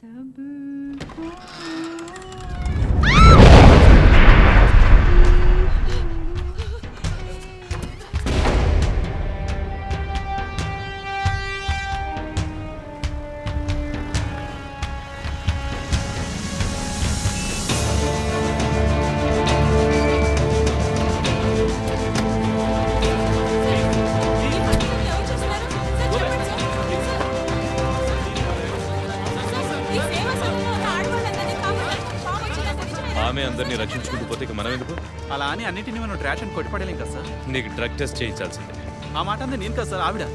అందరినీ రక్షించుకుంటూ పోతే మనం ఎందుకు? అలా అని అన్నింటినీ మనం ట్రాష్ అని కొట్టిపడలేం కదా సార్. నీకు డ్రగ్ టెస్ట్ చేయించాల్సిందే. ఆ మాట అంతా నేను కదా సార్, ఆవిడ.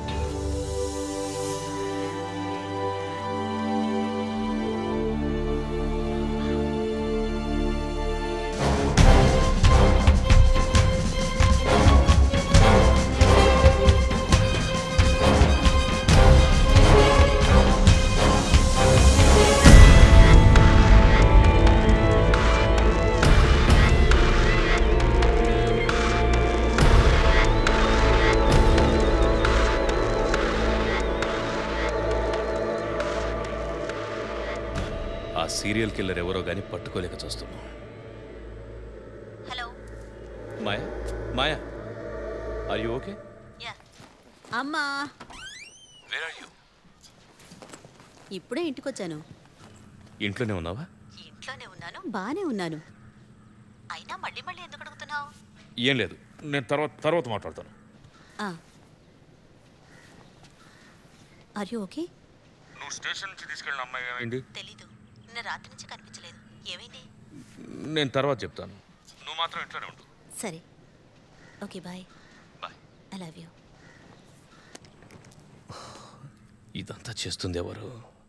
సీరియల్ కిల్లర్ ఎవరో గానీ పట్టుకోలేక చూస్తున్నాం. Hello Maya, Maya, are you okay? Yeah. అమ్మా, వేర్ ఆర్ యు? ఇప్పుడే ఇంటికి వచ్చాను. ఇంట్లోనే ఉన్నావా? ఇంట్లోనే ఉన్నాను, బానే ఉన్నాను. అయినా మళ్ళీ మళ్ళీ ఎందుకు అడుగుతున్నావు? ఏం లేదు, నేను తర్వాత తర్వాత మాట్లాడతాను. Are you okay? నువ్వు స్టేషన్ నుంచి తీసుకెళ్ళిన అమ్మాయి ఏమైంది? తెలీదు, నిన్న రాత్రి నుంచి కనిపించలేదు. ఏమైంది? నేను తర్వాత చెప్తాను, నువ్వు మాత్రం ఇంట్లోనే ఉండు. సరే, okay, bye. Bye. I love you. ఇదంతా చేస్తుంది ఎవరు?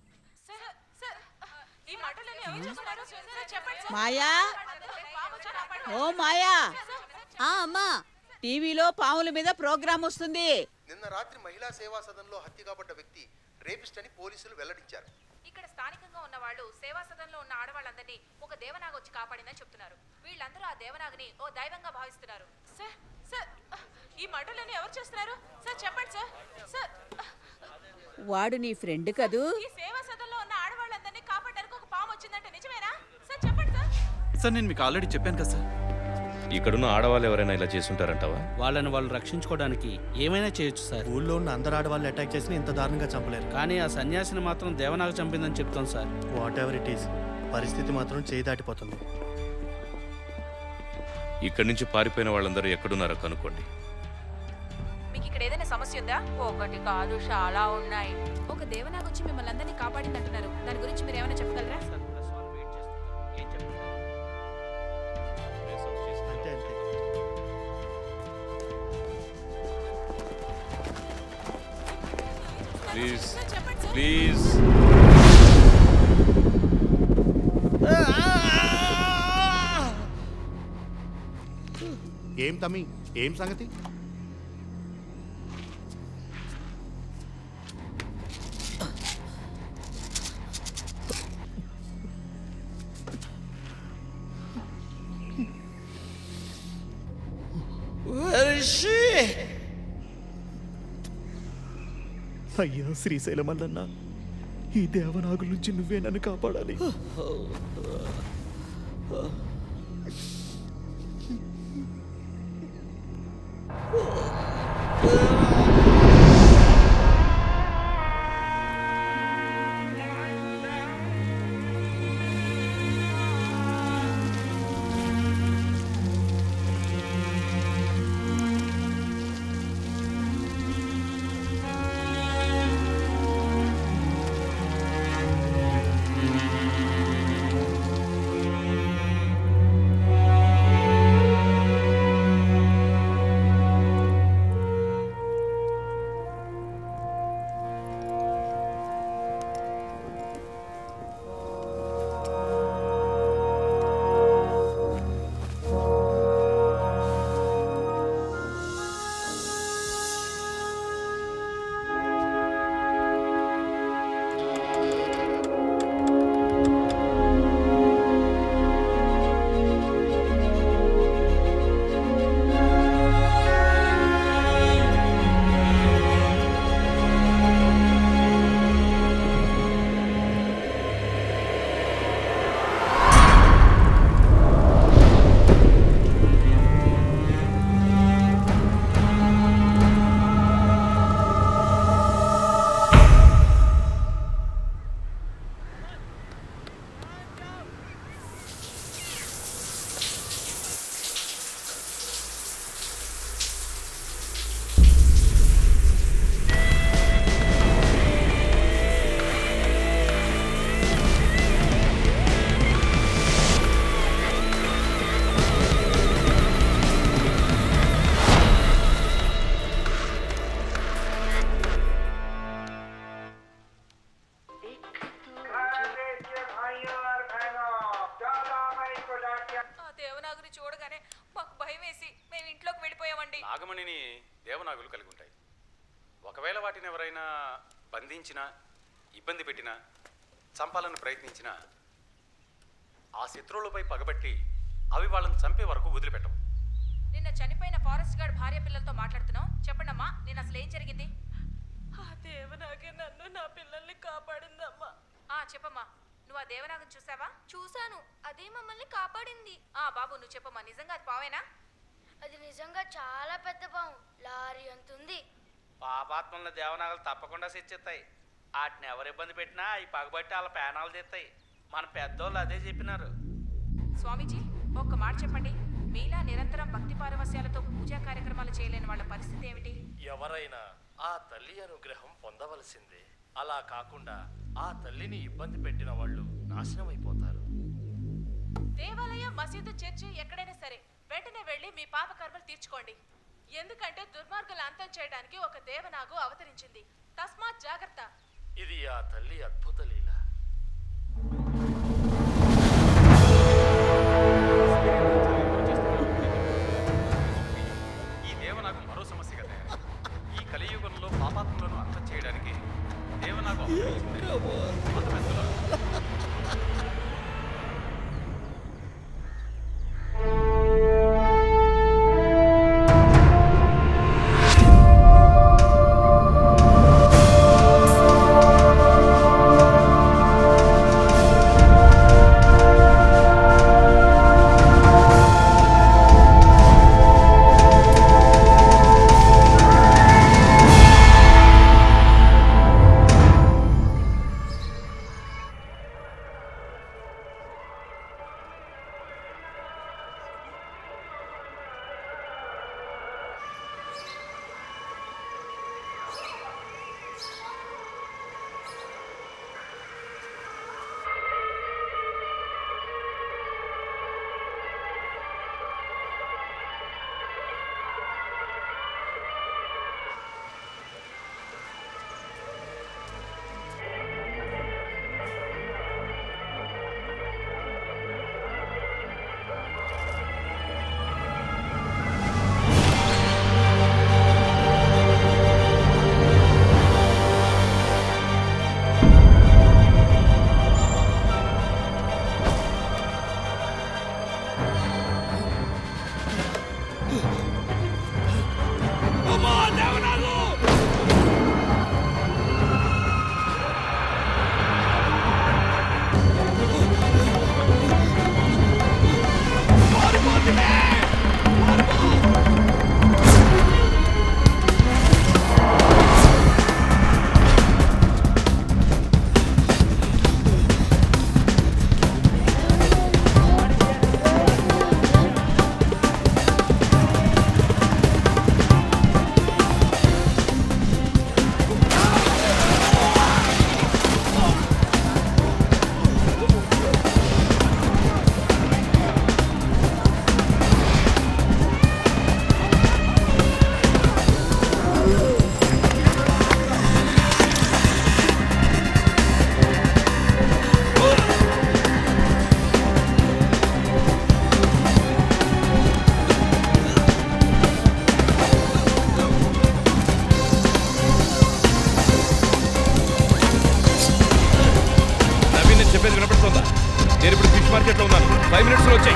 మాయా, ఓ మాయా. ఆ అమ్మా, టీవీలో పాముల మీద ప్రోగ్రామ్ వస్తుంది. నిన్న రాత్రి మహిళా సేవా సదన్లో హత్య కాబడ్డ వ్యక్తి రేపిస్ట్ అని పోలీసులు వెల్లడించారు. ఇక్కడ స్థానికంగా ఉన్న వాళ్ళు సేవా సదన్లో ఉన్న ఆడవాళ్ళందరినీ ఒక దేవనాగ వచ్చి కాపాడిందని చెప్తున్నారు. వీళ్ళందరూ ఆ దేవనాగని ఓ దైవంగా భావిస్తున్నారు. సార్, సార్, ఈ మటలను ఎవరు చేస్తున్నారు? సార్ చెప్పండి సార్. సార్, వాడు నీ ఫ్రెండ్ కదూ? ఈ సేవా సదన్లో ఉన్న ఆడవాళ్ళందరినీ కాపాడడానికి ఒక పాము వచ్చిందంటే నిజమేనా? సార్ చెప్పండి సార్. సార్ నేను మీకు ఆల్రెడీ చెప్పాను కదా సార్. ఇక్కడున్న ఆడవాళ్ళు ఎవరైనా ఇలా చేస్తుంటారంటావా? వాళ్ళని వాళ్ళు రక్షించుకోవడానికి ఏమైనా చేయొచ్చు సార్. ఊళ్ళో ఉన్న అందరు ఆడవాళ్ళు అటాక్ చేసి ఇంత దారుణంగా చంపలేరు. కానీ ఆ సన్యాసిని మాత్రం దేవనాగ చంపిందని చెప్తాం sir. Whatever it is, పరిస్థితి మాత్రం చేయి దాటిపోతుంది. ఇక్కడి నుంచి పారిపోయిన వాళ్ళందరూ ఎక్కడున్నారో కనుక్కోండి. మీకు ఇక్కడ ఏదైనా సమస్య ఉందా? ఒకటి కాదు, చాలా ఉన్నాయి. ఒక దేవనాగ వచ్చి మిమ్మల్ని అందరినీ కాపాడిందంటున్నారు. దాని గురించి మీరు ఏమైనా చెప్పగలరా? Please please. ఏం తమ్మి, ఏం సంగతి? అయ్యా శ్రీశైలం అల్లన్న, ఈ దేవనాగుల నుంచి నువ్వే నన్ను కాపాడాలి. దేవనాగులు కలిగి ఉంటాయి. ఒకవేళ వాటిని ఎవరైనా బంధించినా, ఇబ్బంది పెట్టినా, చంపాలని ప్రయత్నించినా ఆ శత్రువులపై పగబట్టి అవి వాళ్ళని చంపే వరకు వదిలిపెట్టవు. నిన్న చనిపోయిన ఫారెస్ట్ గార్డ్ భార్య పిల్లలతో మాట్లాడుతున్నావు. చెప్పండమ్మా, నేను అసలు ఏం జరిగింది? ఆ దేవనాగే నన్ను నా పిల్లల్ని కాపాడిందమ్మా. ఆ చెప్పమ్మా, నువ్వు ఆ దేవనాగం చూసావా? చూశాను, అదే మమ్మల్ని కాపాడింది. ఆ బాబు నువ్వు చెప్పమ్మా, నిజంగా అది పావేనా? అది నిజంగా చాలా పెద్ద పాము, లారీ అంతుంది. పాపాత్మల దేవనాగలు తప్పకుండా శిక్షిస్తాయి. వాటిని ఎవరు ఇబ్బంది పెట్టినా అవి పగబట్టి వాళ్ళ పేనాలు తీస్తాయి. మన పెద్దోళ్ళు అదే చెప్పినారు. స్వామీజీ, ఒక్క మాట చెప్పండి, మీలా నిరంతరం భక్తి పారవస్యాలతో పూజా కార్యక్రమాలు చేయలేని వాళ్ళ పరిస్థితి ఏమిటి? ఎవరైనా ఆ తల్లి అనుగ్రహం పొందవలసిందే. అలా కాకుండా ఆ తల్లిని ఇబ్బంది పెట్టిన వాళ్ళు నాశనం అయిపోతారు. దేవాలయం, మసీదు, చర్చి ఎక్కడైనా సరే వెంటనే వెళ్ళి మీ పాప కర్మలు తీర్చుకోండి. ఎందుకంటే దుర్మార్గుల అంతం చేయడానికి ఒక దేవనాగు అవతరించింది. తస్మాత్ జాగ్రత్త. ఇది ఆ తల్లి అద్భుత లీల. ఈ దేవనాగు మరో సమస్యగా తయారు. ఈ కలియుగంలో పాపాత్ములను అంతం చేయడానికి దేవనాగు మార్కెట్లో ఉన్నాను. ఫైవ్ మినిట్స్లో వచ్చాయి.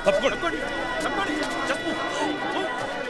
తప్పకోండి తప్పకోండి జస్ట్ మూవ్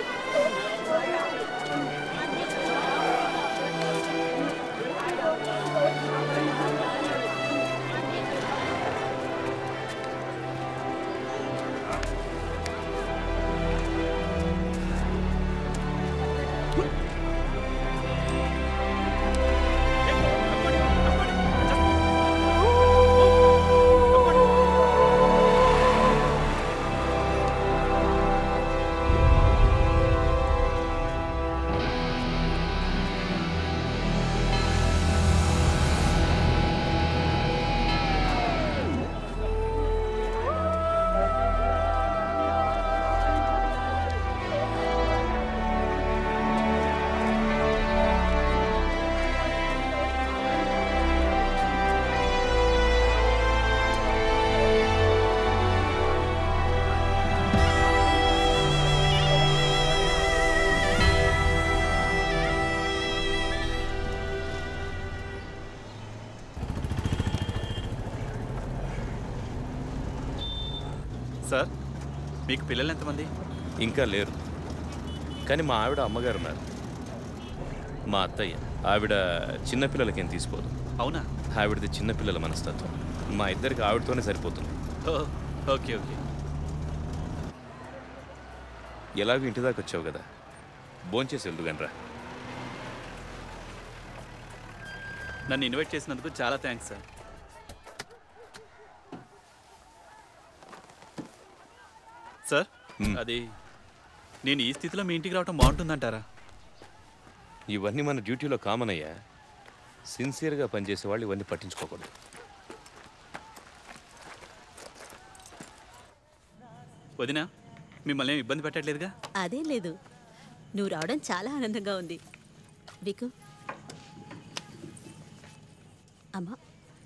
సార్ మీకు పిల్లలు ఎంతమంది? ఇంకా లేరు, కానీ మా ఆవిడ అమ్మగారు ఉన్నారు. మా అత్తయ్య ఆవిడ చిన్నపిల్లలకేం తీసుకోదు. అవునా? ఆవిడది చిన్నపిల్లల మనస్తత్వం. మా ఇద్దరికి ఆవిడతోనే సరిపోతుంది. Okay okay. ఎలాగో ఇంటి దాకా వచ్చావు కదా, భోంచేసి వెళ్దు గనరా. నన్ను ఇన్వైట్ చేసినందుకు చాలా థ్యాంక్స్ సార్. సార్ అది నేను ఈ స్థితిలో మీ ఇంటికి రావటం బాగుంటుందంటారా? ఇవన్నీ మన డ్యూటీలో కామన్ అయ్యా. సిన్సియర్గా పనిచేసే వాళ్ళు ఇవన్నీ పట్టించుకోకూడదు. వదినా, మిమ్మల్ని ఏమి ఇబ్బంది పెట్టట్లేదుగా? అదేం లేదు, నువ్వు రావడం చాలా ఆనందంగా ఉంది. వికు అమ్మా,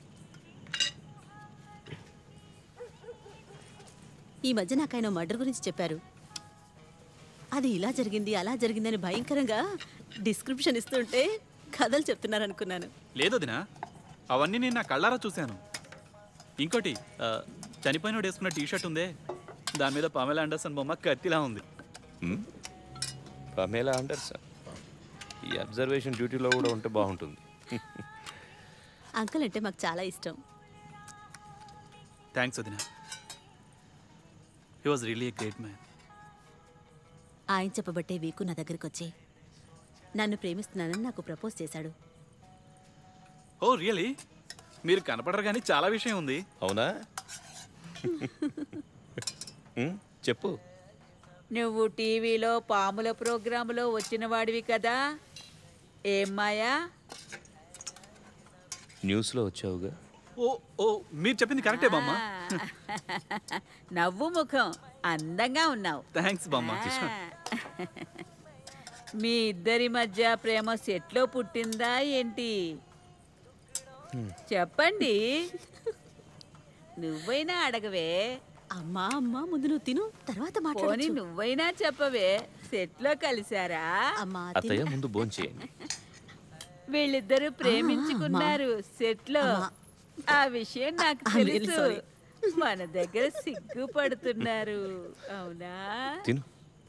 ఈ మధ్య నాకు ఆయన మర్డర్ గురించి చెప్పారు. అది ఇలా జరిగింది అలా జరిగిందని భయంకరంగా డిస్క్రిప్షన్ ఇస్తుంటే కథలు చెప్తున్నారనుకున్నాను. లేదు వదినా, అవన్నీ నేను నా కళ్ళారా చూశాను. ఇంకోటి, చనిపోయినోడు వేసుకున్న టీషర్ట్ ఉందే, దాని మీద పమేలా ఆండర్సన్ బొమ్మ కత్తిలా ఉంది. పమేలా ఆండర్సన్ ఈ అబ్జర్వేషన్ డ్యూటీలో కూడా ఉంటే బాగుంటుంది. అంకుల్ అంటే మాకు చాలా ఇష్టం. థ్యాంక్స్ వదినా. He was really a great man. ఆయన చెప్పబట్టే వీకు నా దగ్గరికి వచ్చి నన్ను ప్రేమిస్తున్నానని నాకు ప్రపోజ్ చేశాడు. Oh really? మీరు కనపడరు కానీ చాలా విషయం ఉంది. అవునా? చెప్పు. నువ్వు టీవీలో పాముల ప్రోగ్రాములో వచ్చిన వాడివి కదా, ఏం మాయా? న్యూస్లో వచ్చావుగా. ఓ ఓ మీరు చెప్పింది కరెక్టే బామ్మ. నవ్వు ముఖం, అందంగా ఉన్నావు. థ్యాంక్స్ బామ్మ. మీ ఇద్దరి మధ్య ప్రేమ సెట్లో పుట్టిందా ఏంటి? చెప్పండి, నువ్వైనా అడగవే. అమ్మా అమ్మా, ముందు నువ్వు తిను, తర్వాత మాట్లాడు. నువ్వైనా చెప్పవే, సెట్లో కలిసారా? అత్తయ్య ముందు భోంచేయండి. వీళ్ళిద్దరూ ప్రేమించుకున్నారు సెట్లో. ఆ విషయం నాకు తెలుసు. మన దగ్గర సిగ్గుపడుతున్నారు. అవునా? తిను.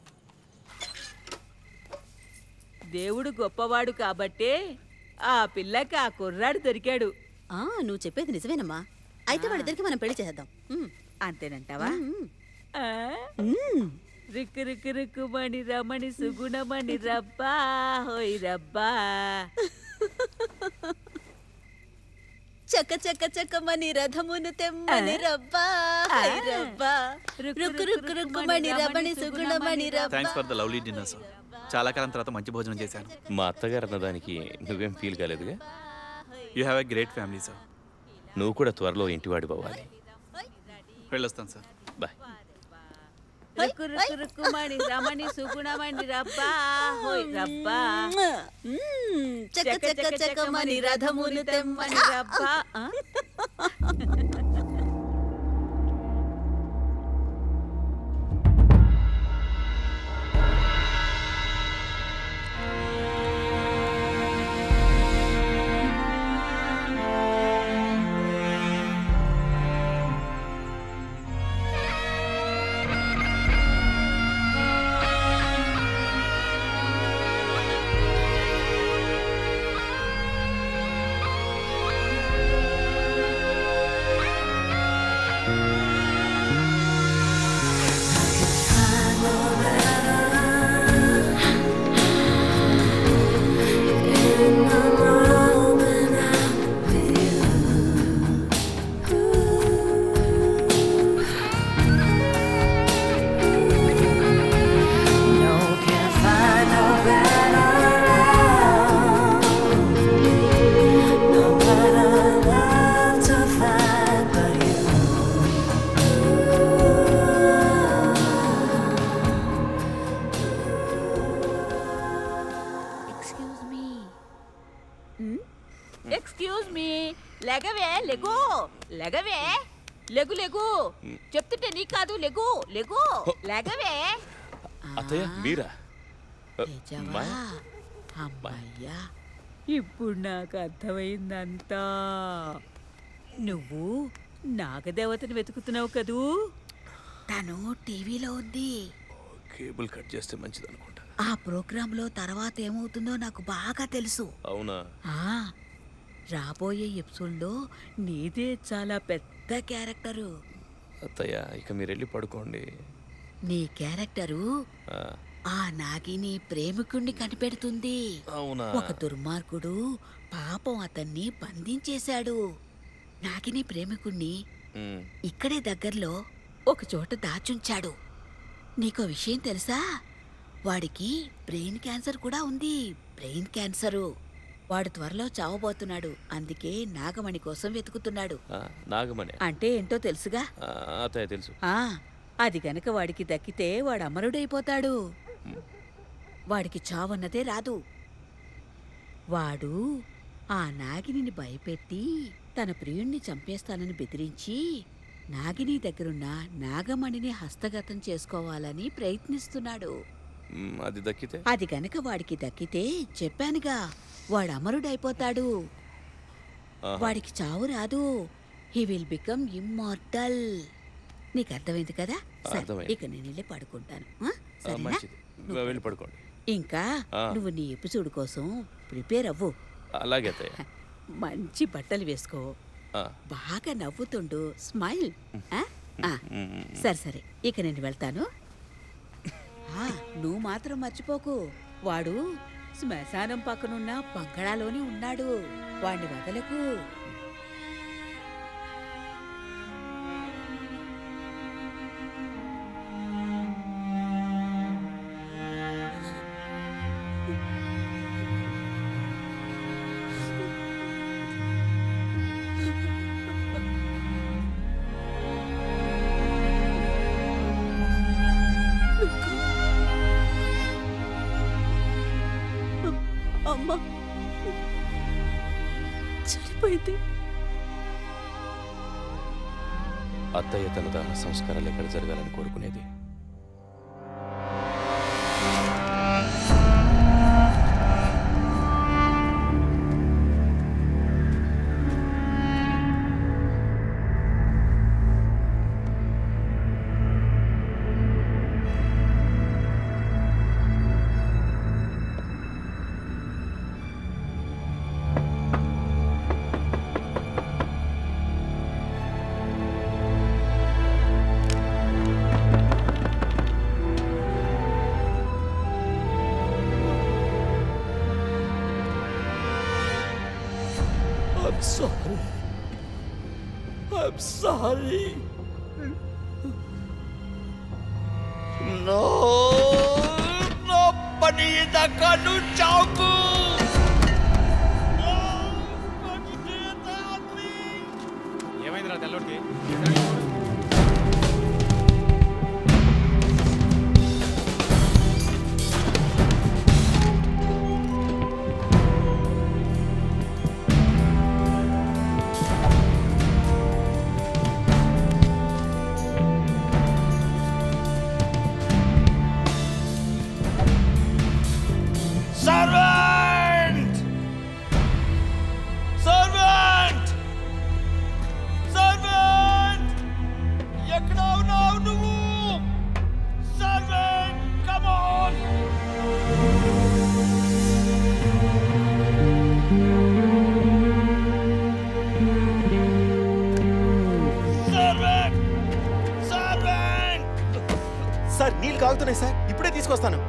దేవుడు గొప్పవాడు కాబట్టే ఆ పిల్లకి ఆ కుర్రాడు దొరికాడు. నువ్వు చెప్పేది నిజమేనమ్మా. అయితే వాళ్ళిద్దరికి మనం పెళ్లి చేద్దాం. అంతేనంటావా? రుక్కు రుక్కు రుక్కుమణి రమణి సుగుణమణి రబ్బా హోయ్ రబ్బా. చక్క చక్క చక్కమని రథమును తెమ్మని రబ్బా హై రబ్బా. రుక్కు రుక్కు రుక్కుమణి రమణి సుగుణమణి రబ్బా. Thanks for the lovely dinner sir. చాలా కాలం తర్వాత మంచి భోజనం చేశాను. మా అత్తగారు అన్నదానికి నువ్వేం ఫీల్ కాలేదుగా? You have a great family sir. నువ్వు కూడా త్వరలో ఇంటివాడి పోవాలి. వెళ్ళొస్తాను సార్. బాయ్. రుక్కు రుక్కు రుక్కుమణి రమణి సుగుణమణి రబ్బా హోయ్ రబ్బా. చక్క చక్క చక్కమని రథమును తెమ్మని రబ్బా. ఎక్స్క్యూజ్ మీ, లెగవే లెగు లెగవే లెగు లెగు చెప్తుంటే నీ కాదు, లెగు లెగు లెగవే. అత్తయ్య మీరా? అమ్మయ్యా, ఇప్పుడు నాకు అర్థమైందంతా. నువ్వు నాగదేవతని వెతుకుతున్నావు కదూ? తను టీవీలో ఉంది. కేబుల్ కట్ చేస్తే మంచిది అనుకుంటా. ఆ ప్రోగ్రామ్ లో తర్వాత ఏమవుతుందో నాకు బాగా తెలుసు. అవునా? రాబోయే ఎపిసోడ్ లో నీదే చాలా పెద్ద క్యారెక్టరు. అత్తయ్య ఇక మీరు వెళ్ళి పడుకోండి. నీ క్యారెక్టరు ఆ నాగిని ప్రేమికుణ్ణి కనిపెడుతుంది. అవునా? ఒక దుర్మార్గుడు పాపం అతన్ని బంధించేశాడు. నాగిని ప్రేమికుణ్ణి ఇక్కడే దగ్గరలో ఒక చోట దాచుంచాడు. నీకో విషయం తెలుసా? వాడికి బ్రెయిన్ క్యాన్సర్ కూడా ఉంది. Brain cancer. వాడు త్వరలో చావబోతున్నాడు. అందుకే నాగమణి కోసం వెతుకుతున్నాడు. నాగమణి అంటే ఏంటో తెలుసుగా? అత్తయ్య తెలుసు. అది గనక వాడికి దక్కితే వాడు అమరుడైపోతాడు. వాడికి చావన్నదే రాదు. వాడు ఆ నాగిని భయపెట్టి తన ప్రియుణ్ణి చంపేస్తానని బెదిరించి నాగిని దగ్గరున్న నాగమణిని హస్తగతం చేసుకోవాలని ప్రయత్నిస్తున్నాడు. అది దక్కితే అది గనక వాడికి దక్కితే చెప్పానుగా, వాడు అమరుడైపోతాడు. వాడికి చావు రాదు. He will become immortal. నీకు అర్థమైంది కదా? ఇక నేను వెళ్ళి పడుకుంటాను. వెళ్ళి పడుకోండి. ఇంకా నువ్వు నీ ఎపిసోడ్ కోసం ప్రిపేర్ అవ్వు. అలాగే. మంచి బట్టలు వేసుకో, బాగా నవ్వుతుండు, స్మైల్. సరే సరే, ఇక నేను వెళ్తాను. నువ్వు మాత్రం మర్చిపోకు, వాడు శ్మశానం పక్కనున్న బంగళాలోనే ఉన్నాడు. వాడిని వదలకు. అమ్మా చనిపోయింది. అత్తయ్య తన దహన సంస్కారాలు ఎక్కడ జరగాలని కోరుకునేది. I'm sorry. I'm sorry. No, no, panida ka nu chauku. ఏమైందిరా తెల్లోడికి? Servant! Servant! Servant! ఎక్కడ ఉన్నావు నువ్వు? Servant, come on! Servant! Servant! Sir నీళ్ళు కాగుతున్నాయి సార్, ఇప్పుడే తీసుకొస్తాను.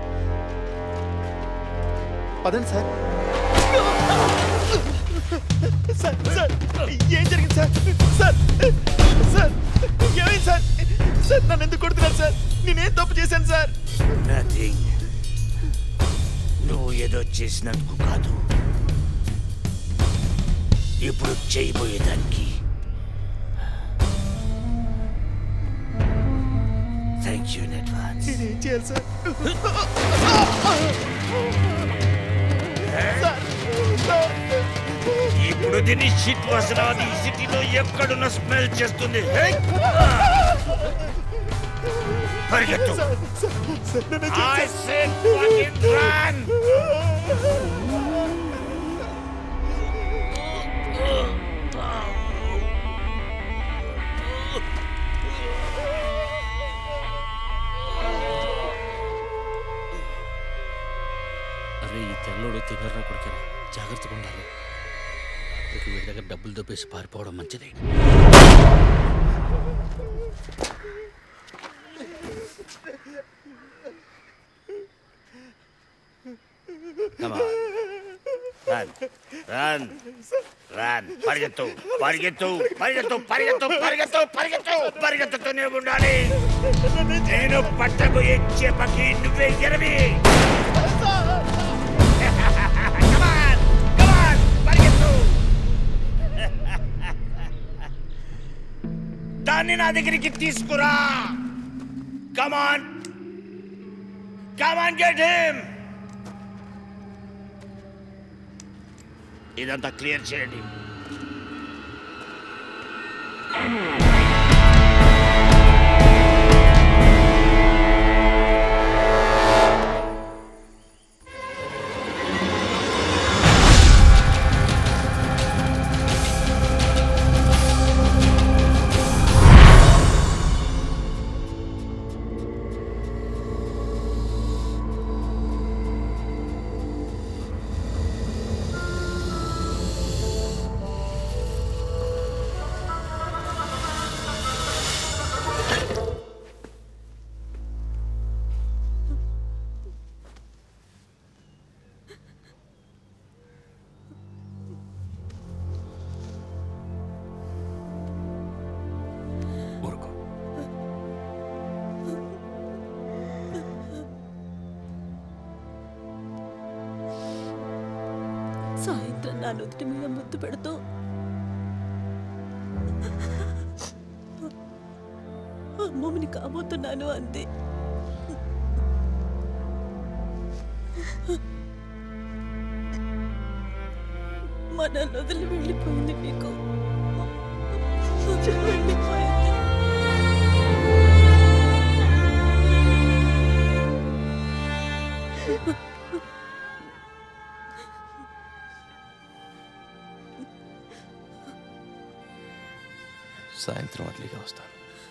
పదండి సార్. సార్ సార్ ఏం జరిగింది సార్? సార్ సార్ ఏమైంది సార్? సార్ నన్ను ఎందుకు కొడుతున్నారు సార్? నేనేం తప్పు చేశాను సార్? నథింగ్. నువ్వు ఏదో చేసినందుకు కాదు, ఇప్పుడు చేయబోయేదానికి. Thank you in advance. నేనేం చేయాలి సార్? సార్ ఇప్పుడు దీన్ని షిట్ వాసన ఈ సిటీలో ఎక్కడున్న స్మెల్ చేస్తుంది. పరిగెత్తు. I said fucking run. అరే ఈ తెల్లోడు తిగర్రా కొడుకురా, జాగ్రత్తగా ఉండాలి. అప్పటికి వీడి దగ్గర డబ్బులు దొబ్బేసి పారిపోవడం మంచిది. రన్ రన్ రన్ పరిగెత్తు పరిగెత్తు పరిగెత్తు పరిగెత్తు పరిగెత్తు పరిగెత్తు పరిగెత్తుతూనే ఉండాలి. నేను పట్టకు ఇచ్చే పకి నువ్వే ఎరవి. పరిగెత్తు. దాన్ని నా దగ్గరికి తీసుకురా. Come on come on get him. ఇదంతా క్లియర్ చేయండి. సాయంత్రం నా నుదుటి మీద ముద్దు పెడుతూ అమ్మమ్మని కాబోతున్నాను అంది. మన వదిలి వెళ్ళిపోయింది మీకు. వెళ్ళిపోయింది. సాయంత్రం అర్లీగా వస్తాను.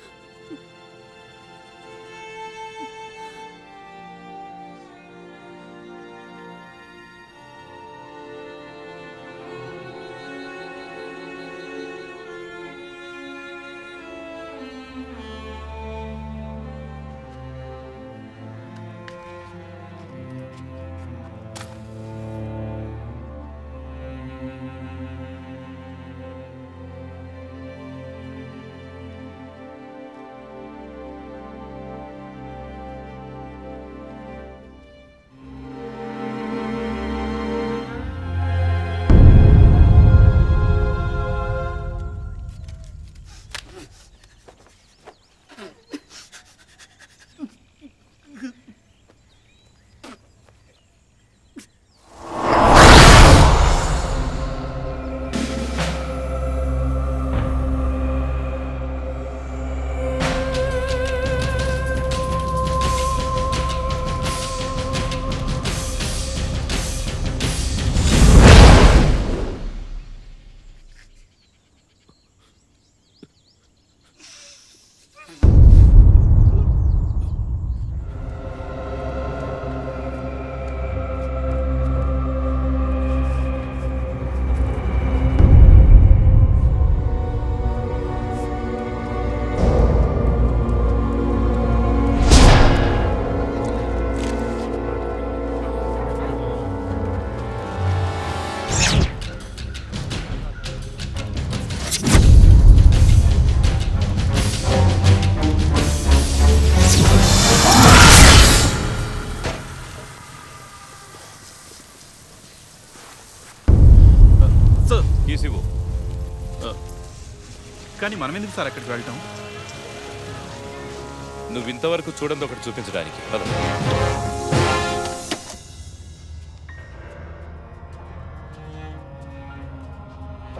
కానీ మనం ఎందుకు సార్ అక్కడికి వెళ్ళటం? నువ్వు ఇంతవరకు చూడండి ఒకటి చూపించడానికి. పద.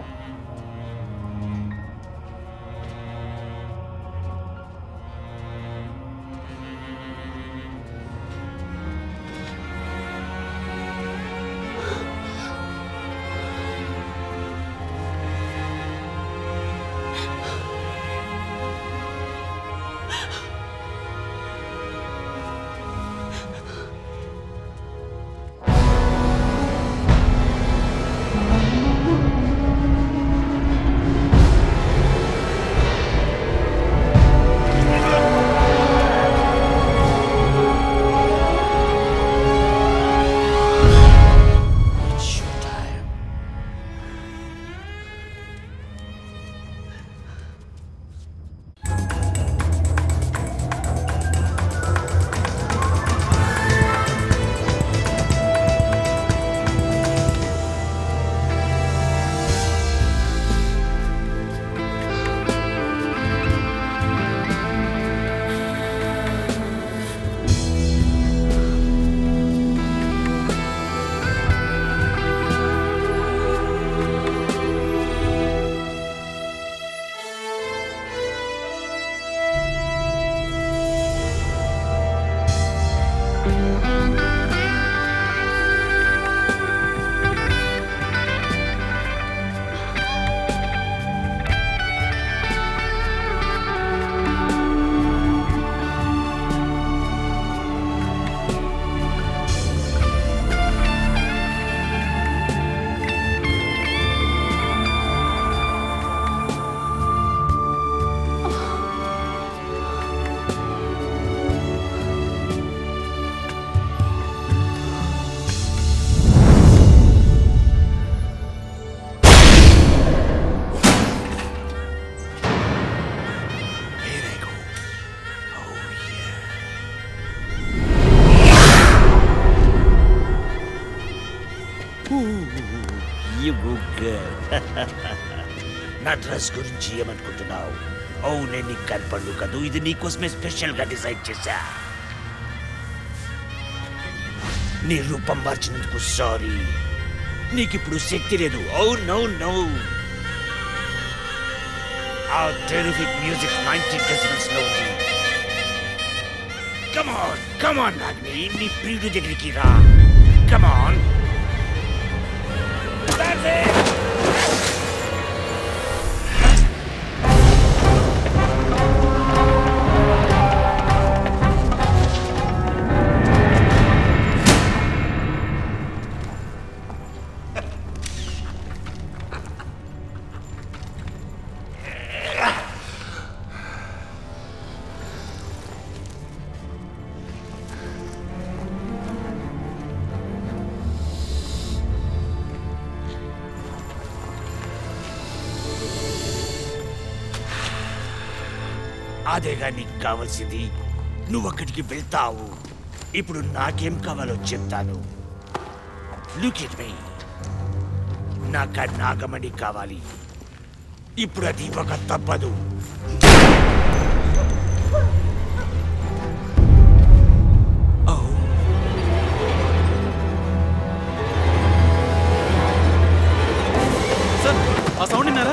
నా డ్రెస్ గురించి ఏమనుకుంటున్నావు? అవునే నీకు కనపడు కదూ, ఇది నీకోసమే స్పెషల్గా డిజైన్ చేశా. నీ రూపం మార్చినందుకు సారీ. నీకిప్పుడు శక్తి లేదు. Oh no no. ఆ టెరిఫిక్ మ్యూజిక్ నైన్టీ డెసిబెల్స్ లో ఉంది. Come on come on Nagini, నీ ప్రియుడి దగ్గరికి రా. Come on. That's it. అదేగా నీకు కావాల్సింది. నువ్వు అక్కడికి వెళ్తావు. ఇప్పుడు నాకేం కావాలో చెప్తాను. Look at me. నాకు నాగమణి కావాలి. ఇప్పుడు అది ఒక తప్పదు. సార్ ఆ సౌండ్ విన్నారా?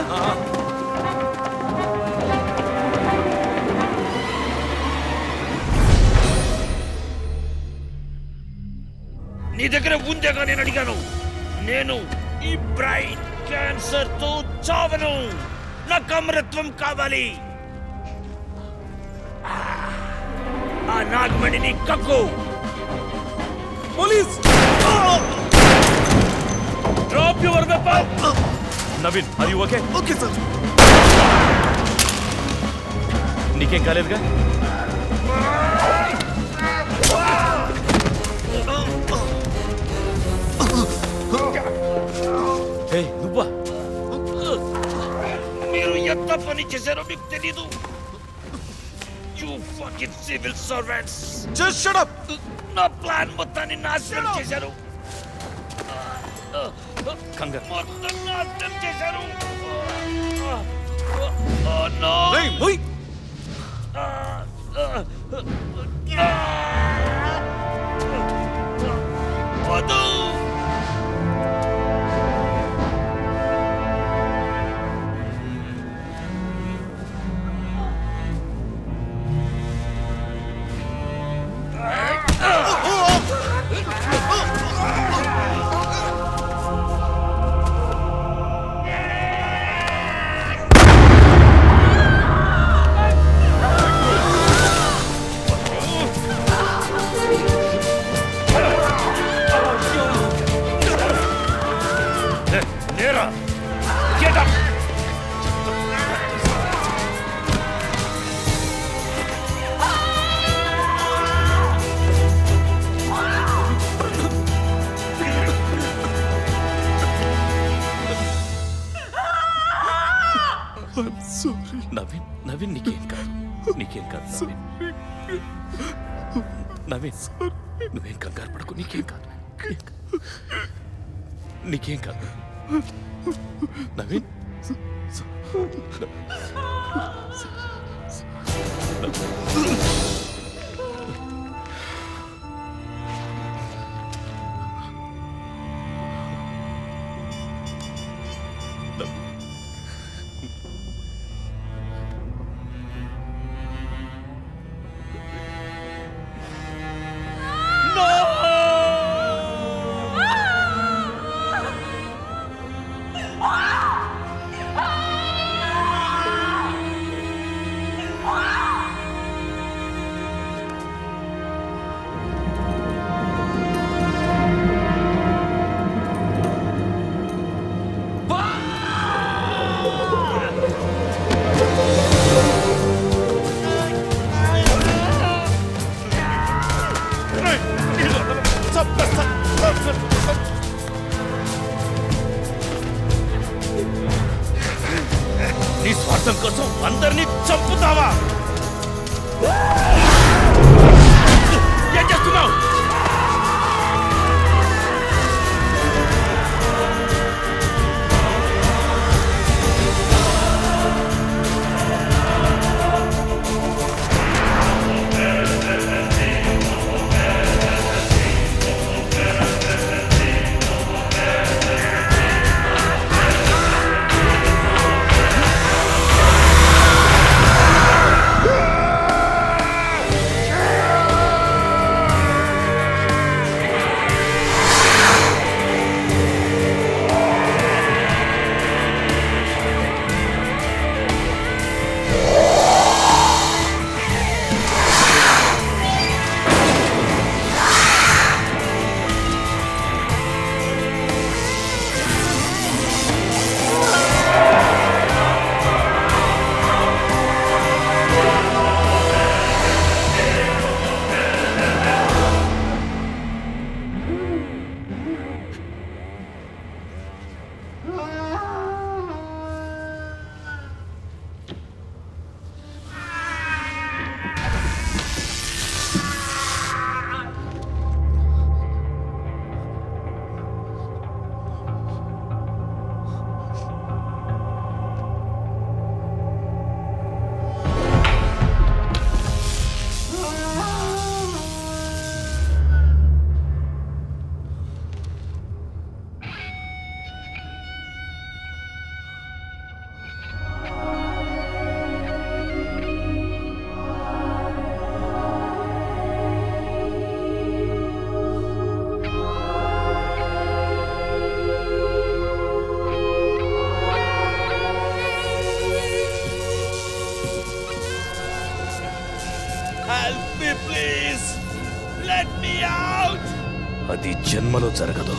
నీ దగ్గర ఉందేగా నేను అడిగాను. నేను ఈ బ్రైన్ క్యాన్సర్ తో చావను. నాకు అమరత్వం కావాలి. ఆ నాగమణిని కక్కు. Police! Drop your weapon. Naveen, are you okay? Okay sir. నీకేం కాలేదుగా? నువ్వా? మీరు ఎంత పని చేశారో మీకు తెలీదు. You fucking civil servants. Just shut up. నా ప్లాన్ మొత్తాన్ని నాశనం చేశారు. కంగారు మొత్తం నాశనం చేశారు. Oh no. ఏయ్ మొయ్. వద్దు. Get up! I'm sorry. Naveen Naveen నీకేం కాదు నీకేం కాదు నవీన్ నవీన్ నువ్వేం కంగారు పడకు నీకేం కాదు నీకేం కాదు నవీన్ నీ స్వార్థం కోసం అందరినీ చంపుతావా? ఏం చేస్తున్నావు? అది జన్మలో జరగదు.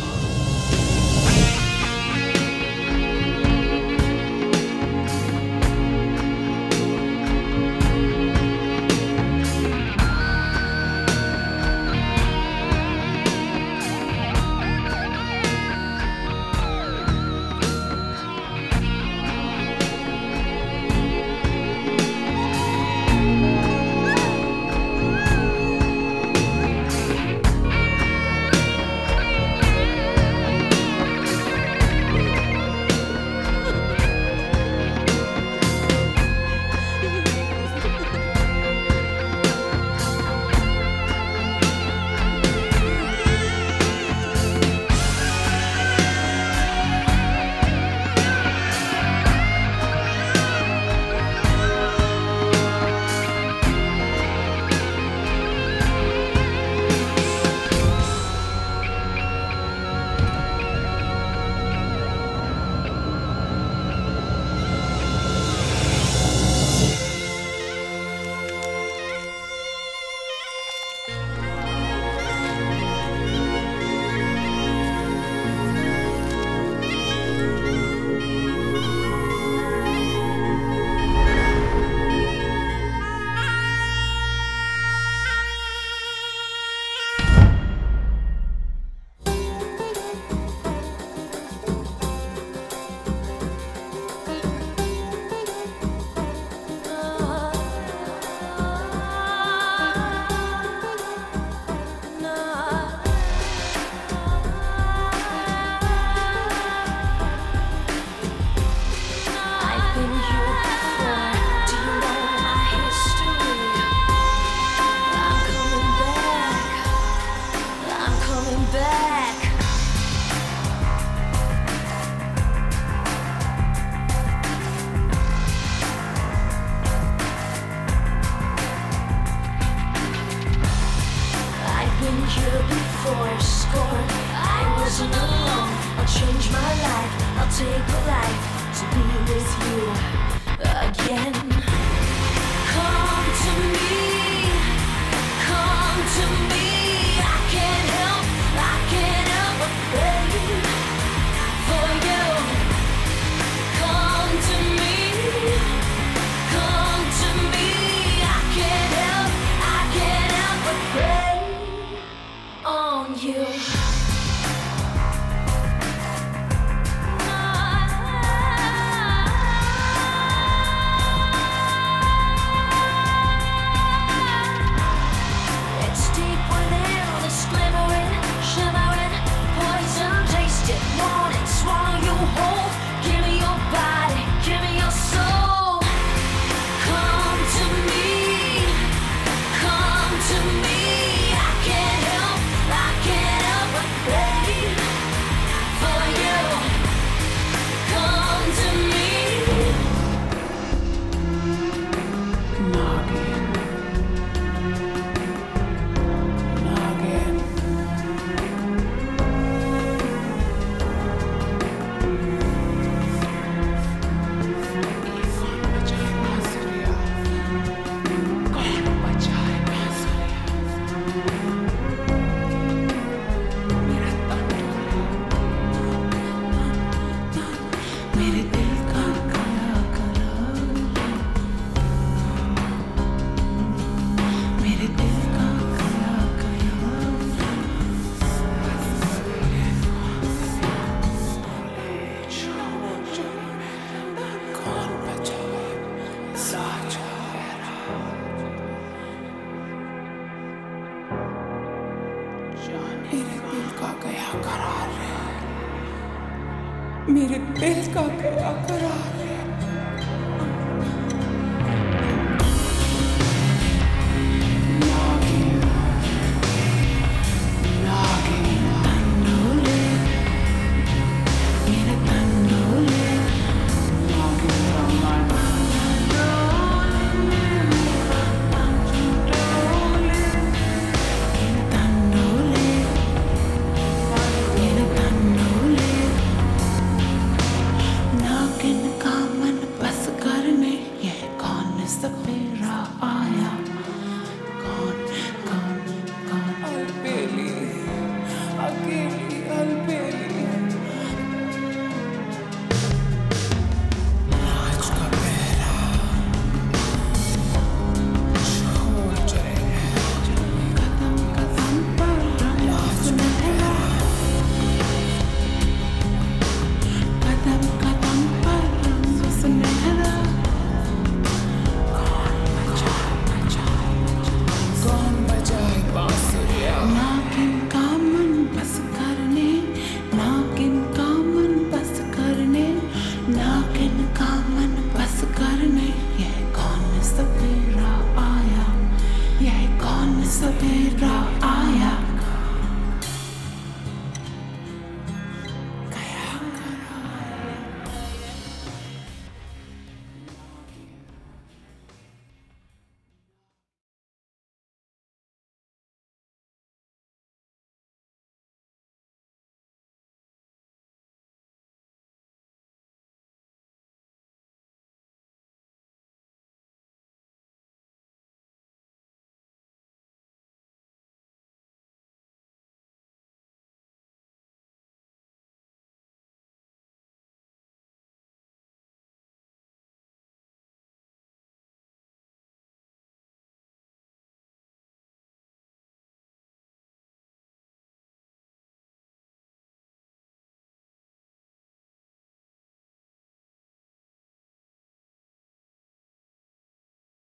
मेरे दिल का करा करा ले।